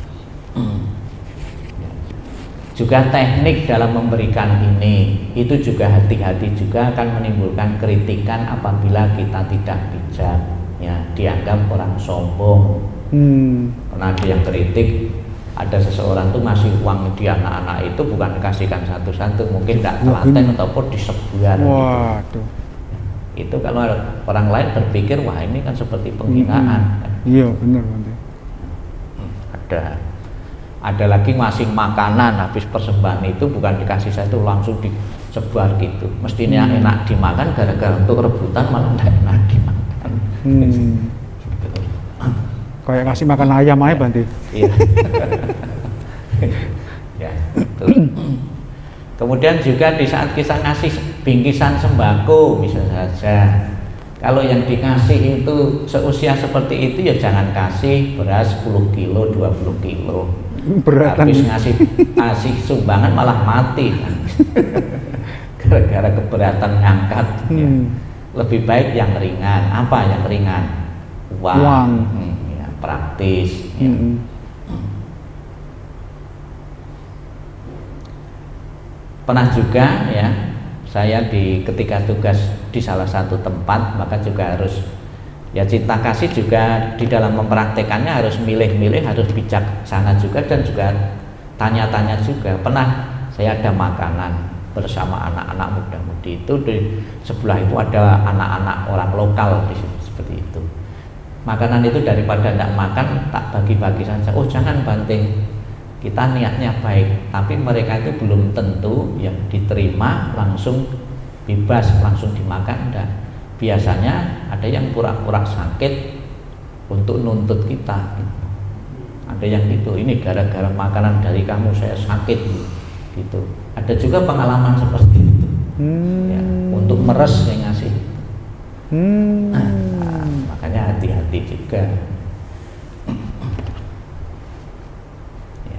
Juga teknik dalam memberikan ini itu juga hati-hati juga akan menimbulkan kritikan apabila kita tidak bijak, ya dianggap orang sombong. Hmm. Pernah ada yang kritik, ada seseorang tuh ngasih uang di anak-anak itu bukan dikasihkan satu-satu, mungkin tidak telaten ataupun disebar. Waduh. Itu kalau orang lain berpikir wah ini kan seperti penghinaan. Hmm. Iya benar benar. Ada ada lagi ngasih makanan habis persembahan itu bukan dikasih satu langsung disebar gitu. Mestinya Hmm. enak dimakan, gara-gara untuk rebutan malah tidak enak dimakan. Hmm. Kayak ngasih makan ayam aja Bante. Iya. Ya, betul. Kemudian juga di saat kita ngasih bingkisan sembako misalnya saja, kalau yang dikasih itu seusia seperti itu ya jangan kasih beras sepuluh kilo, dua puluh kilo. Beratan. Habis ngasih ngasih sumbangan malah mati kan. Gara-gara keberatan ngangkat. Ya. Hmm. Lebih baik yang ringan. Apa yang ringan? Uang. Uang. Hmm, ya, praktis. Ya. Mm-mm. Pernah juga ya, saya di ketika tugas di salah satu tempat, maka juga harus ya cinta kasih juga di dalam mempraktekannya harus milih-milih, harus bijaksana juga, dan juga tanya-tanya juga. Pernah saya ada makanan bersama anak-anak muda-mudi itu, di sebelah itu ada anak-anak orang lokal di situ, seperti itu. Makanan itu daripada tidak makan, tak bagi-bagi saja. Oh jangan banting, kita niatnya baik, tapi mereka itu belum tentu yang diterima langsung bebas langsung dimakan. Enggak. Biasanya ada yang pura-pura sakit untuk nuntut kita gitu. Ada yang gitu, ini gara-gara makanan dari kamu saya sakit gitu. Ada juga pengalaman seperti itu. Hmm. Ya, untuk meres yang ngasih. Hmm. Nah, makanya hati-hati juga. Ya.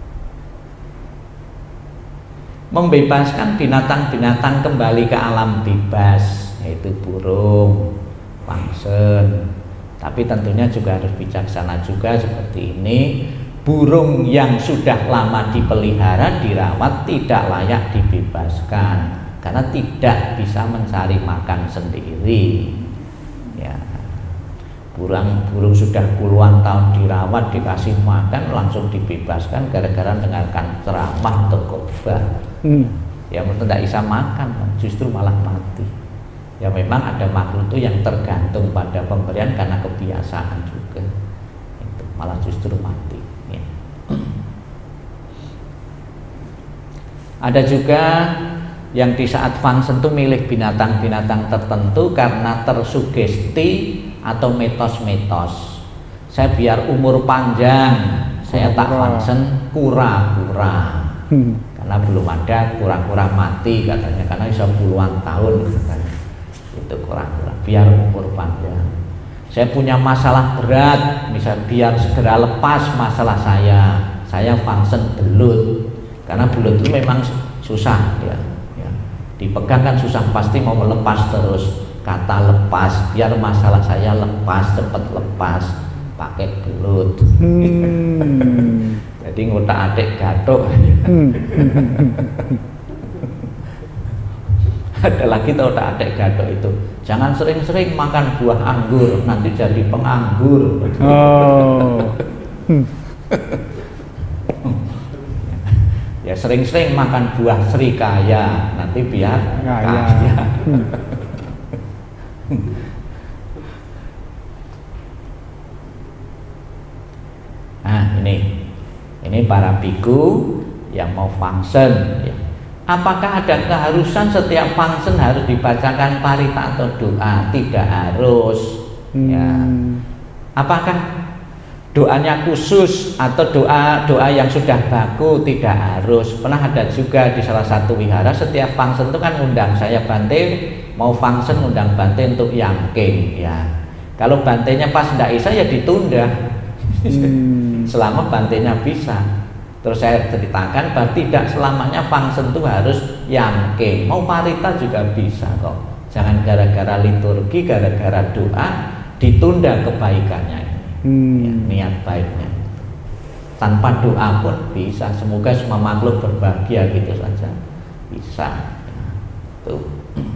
Membebaskan binatang-binatang kembali ke alam bebas, yaitu burung, pangsen. Tapi tentunya juga harus bijaksana juga seperti ini. Burung yang sudah lama dipelihara, dirawat, tidak layak dibebaskan karena tidak bisa mencari makan sendiri. Ya, burung burung sudah puluhan tahun dirawat, dikasih makan, langsung dibebaskan gara-gara dengarkan ceramah atau khotbah. Hmm. Ya, mereka tidak bisa makan, justru malah mati. Ya, memang ada makhluk itu yang tergantung pada pemberian karena kebiasaan juga. Itu malah justru mati. Ya. Ada juga yang di saat fungsi itu milih binatang-binatang tertentu karena tersugesti atau mitos-mitos. Saya biar umur panjang, saya tak fungsi kura-kura. Hmm. Karena belum ada kura-kura mati katanya, karena bisa puluhan tahun katanya. Itu kura-kura biar umur panjang. Saya punya masalah berat, bisa biar segera lepas masalah saya. Saya fungsi belut, karena belut itu memang susah ya. Dipegang kan susah, pasti mau melepas terus. Kata lepas, biar masalah saya lepas, cepat lepas, pakai belut. Hmm. Jadi ngotak adik gatuk. Hmm. Ada lagi tau tak adik gatuk itu, jangan sering-sering makan buah anggur, nanti jadi penganggur. Oh. Hmm. Ya sering-sering makan buah serikaya, nanti biar Kaya. kaya. Hmm. Nah ini, ini para biku yang mau fungsi. Ya. Apakah ada keharusan setiap fungsi harus dibacakan parita atau doa? Tidak harus. Hmm. Ya. Apakah doanya khusus atau doa doa yang sudah baku? Tidak harus. Pernah ada juga di salah satu wihara, setiap fungsi itu kan undang saya Bante mau fungsi, undang Bante untuk yangking ya. Kalau bantenya pas tidak bisa ya ditunda. Hmm. Selama bantenya bisa. Terus saya ceritakan bahwa tidak selamanya fungsi itu harus yangking, mau parita juga bisa kok. Jangan gara-gara liturgi, gara-gara doa ditunda kebaikannya. Hmm. Ya, niat baiknya tanpa doa pun bisa. Semoga semua makhluk berbahagia gitu saja bisa. Tuh.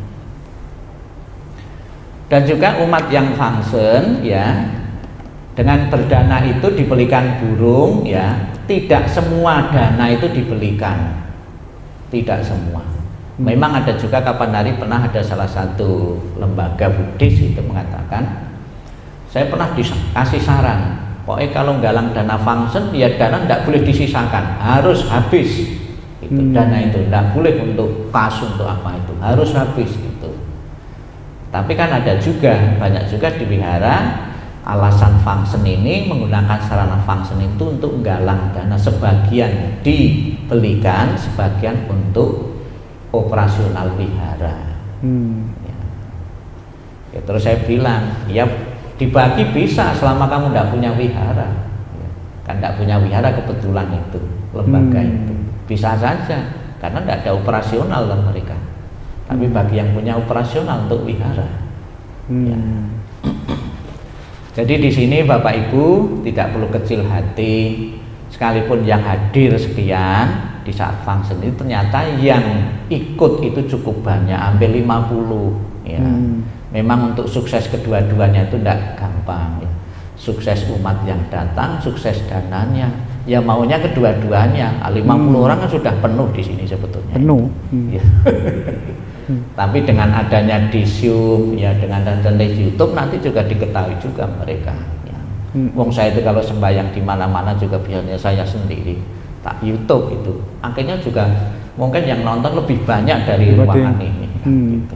Dan juga umat yang fungsi ya, dengan berdana itu dibelikan burung ya, tidak semua dana itu dibelikan, tidak semua. Memang ada juga kapan hari pernah ada salah satu lembaga Buddhis itu mengatakan, saya pernah dikasih saran, pokoknya kalau galang dana fungsi, ya dana tidak boleh disisakan, harus habis. Itu Hmm. dana itu tidak boleh untuk kas, untuk apa itu, harus habis gitu. Tapi kan ada juga, banyak juga di wihara alasan fungsi ini menggunakan sarana fungsi itu untuk menggalang dana, sebagian dibelikan, sebagian untuk operasional wihara. Hmm. Ya. Ya, terus saya bilang, ya dibagi bisa selama kamu tidak punya wihara. Ya, kan tidak punya wihara kebetulan itu lembaga Hmm. itu bisa saja karena tidak ada operasional dalam mereka. Tapi bagi yang punya operasional untuk wihara. Hmm. Ya. Jadi di sini Bapak Ibu tidak perlu kecil hati, sekalipun yang hadir sekian di saat function itu ternyata yang ikut itu cukup banyak, hampir lima puluh ya. Hmm. Memang untuk sukses kedua-duanya itu tidak gampang ya. Sukses umat yang datang, sukses dananya, ya maunya kedua-duanya. lima puluh hmm. orang kan sudah penuh di sini sebetulnya. Penuh. Hmm. Ya. hmm. Tapi dengan adanya di Zoom, ya dengan adanya di YouTube nanti juga diketahui juga mereka. Ya. Hmm. Wong saya itu kalau sembahyang di mana-mana juga biasanya saya sendiri tak YouTube itu. Akhirnya juga mungkin yang nonton lebih banyak dari ruangan ini. Hmm. Gitu.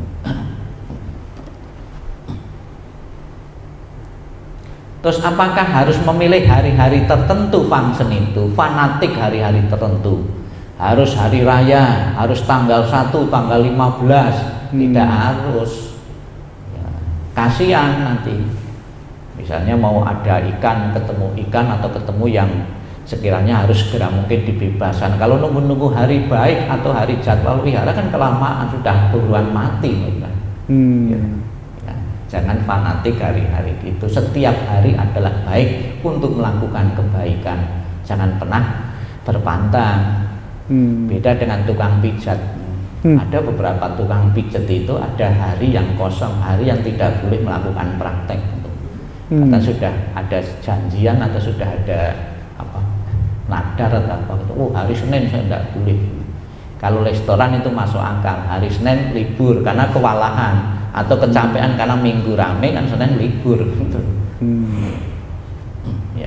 Terus apakah harus memilih hari-hari tertentu function itu, fanatik hari-hari tertentu? Harus hari raya, harus tanggal satu, tanggal lima belas, hmm. tidak harus. Ya, kasihan nanti. Misalnya mau ada ikan, ketemu ikan atau ketemu yang sekiranya harus segera mungkin dibebaskan. Kalau nunggu-nunggu hari baik atau hari jadwal wihara kan kelamaan, sudah buruan mati. Hmm. Ya. Jangan fanatik hari-hari itu. Setiap hari adalah baik untuk melakukan kebaikan. Jangan pernah berpantang. Hmm. Beda dengan tukang pijat. Hmm. Ada beberapa tukang pijat itu ada hari yang kosong, hari yang tidak boleh melakukan praktek. Hmm. Atau sudah ada janjian atau sudah ada apa nadar atau apa. Oh hari Senin saya tidak boleh. Kalau restoran itu masuk akal. Hari Senin libur karena kewalahan. Atau kecapean karena minggu rame kan Senin libur gitu. Hmm. Ya.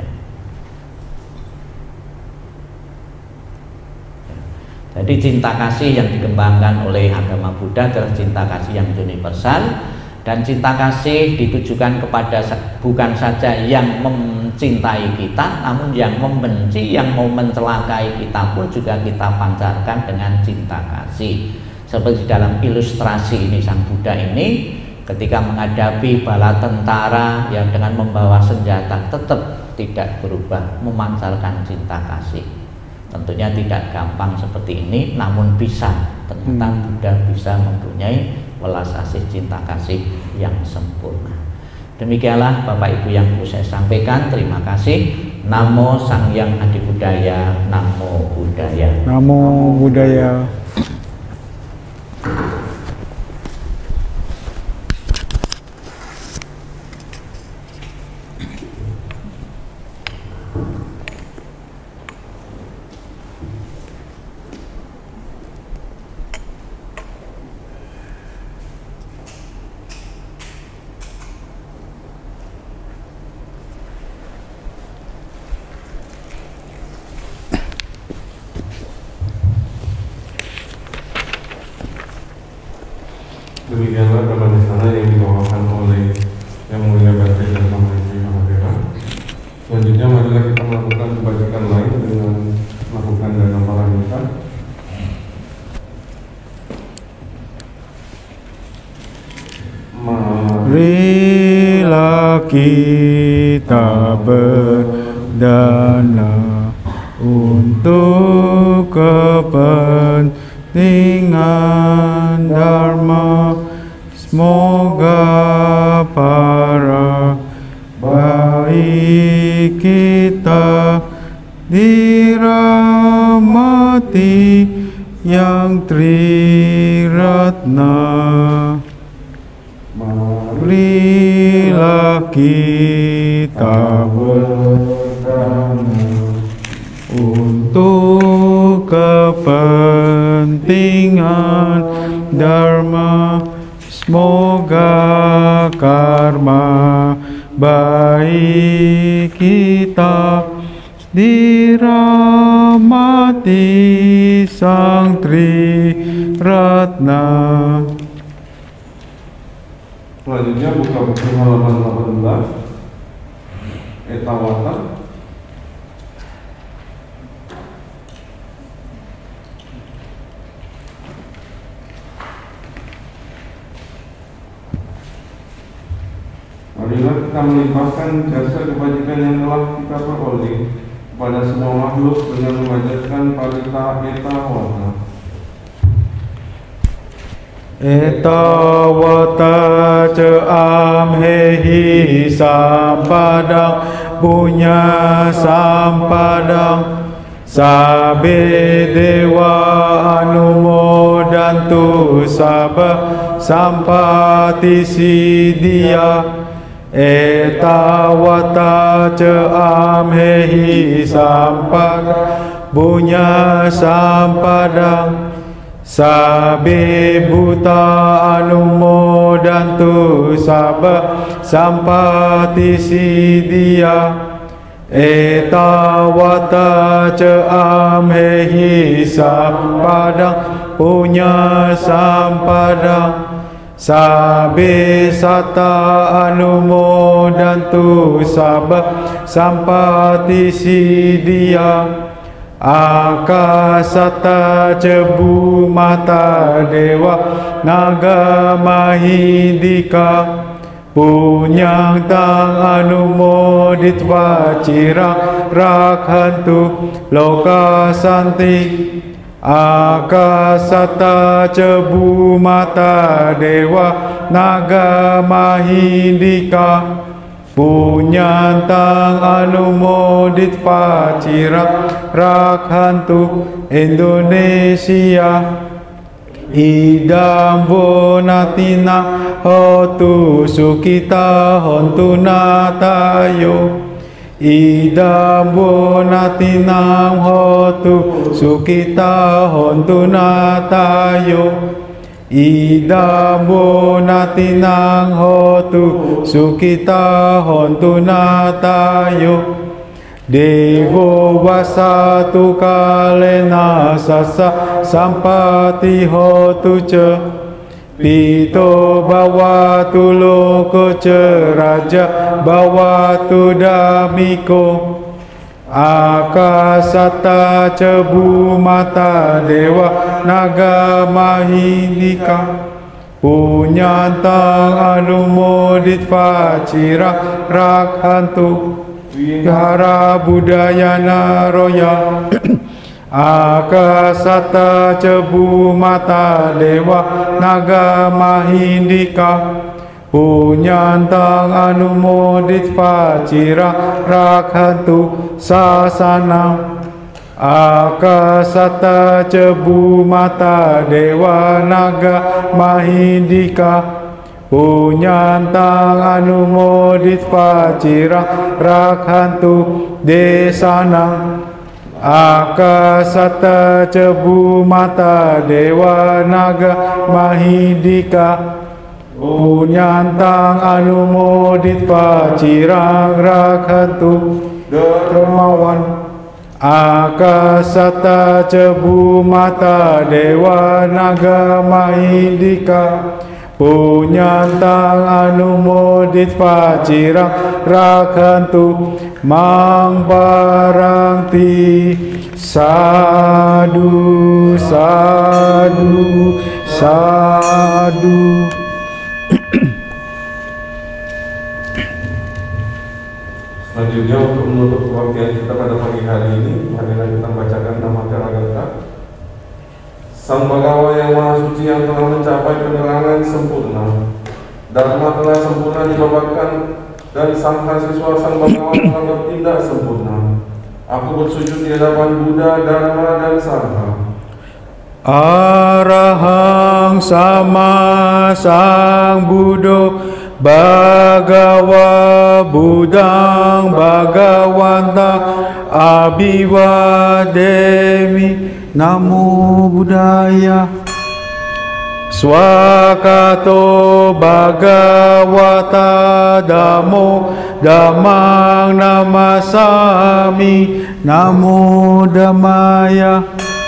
Jadi cinta kasih yang dikembangkan oleh agama Buddha adalah cinta kasih yang universal, dan cinta kasih ditujukan kepada bukan saja yang mencintai kita, namun yang membenci, yang mau mencelakai kita pun juga kita pancarkan dengan cinta kasih. Seperti dalam ilustrasi ini Sang Buddha ini ketika menghadapi bala tentara yang dengan membawa senjata tetap tidak berubah memancarkan cinta kasih. Tentunya tidak gampang seperti ini, namun bisa. Ternyata hmm. Buddha bisa mempunyai welas asih cinta kasih yang sempurna. Demikianlah Bapak Ibu yang perlu saya sampaikan. Terima kasih. Namo Sang Hyang Adibudaya. Namo Buddhaya. Namo Buddhaya. Demikianlah kabar di sana yang dibawakan oleh Yang Mulia Bante dan Mama Ibu Mahavira. Selanjutnya marilah kita melakukan kebajikan lain dengan melakukan dana paramita. Marilah kita berdana untuk kepentingan Dharma. Semoga para baik kita dirahmati yang Triratna. Marilah kita berdana untuk kepentingan Dharma. Semoga karma baik kita dirahmati Sang Triratna. Selanjutnya buka buku halaman delapan belas Etawata. Marilah kita melimpahkan jasa kebajikan yang telah kita peroleh kepada semua makhluk dengan memanjatkan parita etawata. Etawata ce amhehi sampadang punya sampadang sabe dewa anumodantu sabah sampati sidia etawata ce amhehi sampadang punya sampadang sabe buta anumodantu sabah sampati sidia etawata ce amhehi sampadang punya sampadang sabe sata anumodantu sabah sampati sidia akasata cebu mata dewa naga mahindika punyang tang anumodit wacira rakhantu loka santi akasata cebu mata dewa naga mahindika punyantang anumodit pacira rakhantu Indonesia idam bonatina hotu sukita hontu natayo idam bonatina hotu sukita hontu natayo idam bonatinang hotu sukita hontu natayo dewo wasatu kalena sasa sampati hotu ce pito bawatu loko ce raja bawatu damiko akasata cebu mata dewa naga mahindika punyantang anumodit pacira rakhantu wihara budayana roya akasata cebu mata dewa naga mahindika punyantang anumodit pacira rakhantu sasana akasata cebu mata dewa naga mahindika punyantang anumodit pacira rakhantu desana akasata cebu mata dewa naga mahindika punyantang anumodit pacirang rakhantu dermawan akasata cebu mata dewa naga mahindika punyantang anumodit pacirang rakhantu mang baranti sadu sadu sadu. Selanjutnya untuk menutup kebaktian kita pada pagi hari ini, marilah kita bacakan nama Karagata. Sang Bagawa yang Maha Suci yang telah mencapai penerangan sempurna, Dharma telah sempurna dibawakan, dan Sang Mahasiswa Sang Bagawa telah bertindak sempurna. Aku bersujud di hadapan Buddha, Dharma, dan Sangha. Arahang sama Sang Buddha Bhagawa Buddhang Bhagawanta Abhiwademi Namo Buddhaya Swakato Bhagawata Dhammo Dhammang Namasami Namo Dhammaya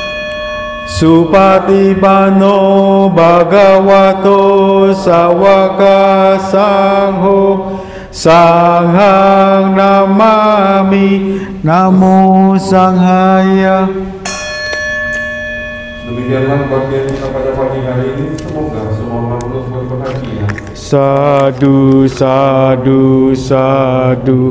Supatipano Bhagavato Sawaka Sangho Sanghang Namami Namo Sanghaya. Demikianlah bagian kita pada pagi hari ini. Semoga semua makhluk berbahagia. Sadu, sadu, sadu.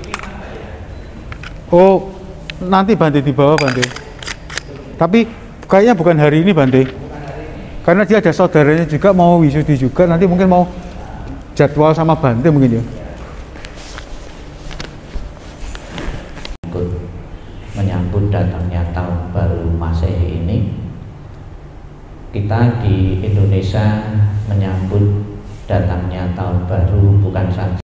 Oh, nanti Bante di bawah Bante. Tapi Kayaknya bukan hari ini Bante. Karena dia ada saudaranya juga mau wisuda juga, nanti mungkin mau jadwal sama Bante mungkin ya. Menyambut datangnya tahun baru Masehi ini, kita di Indonesia menyambut datangnya tahun baru bukan saja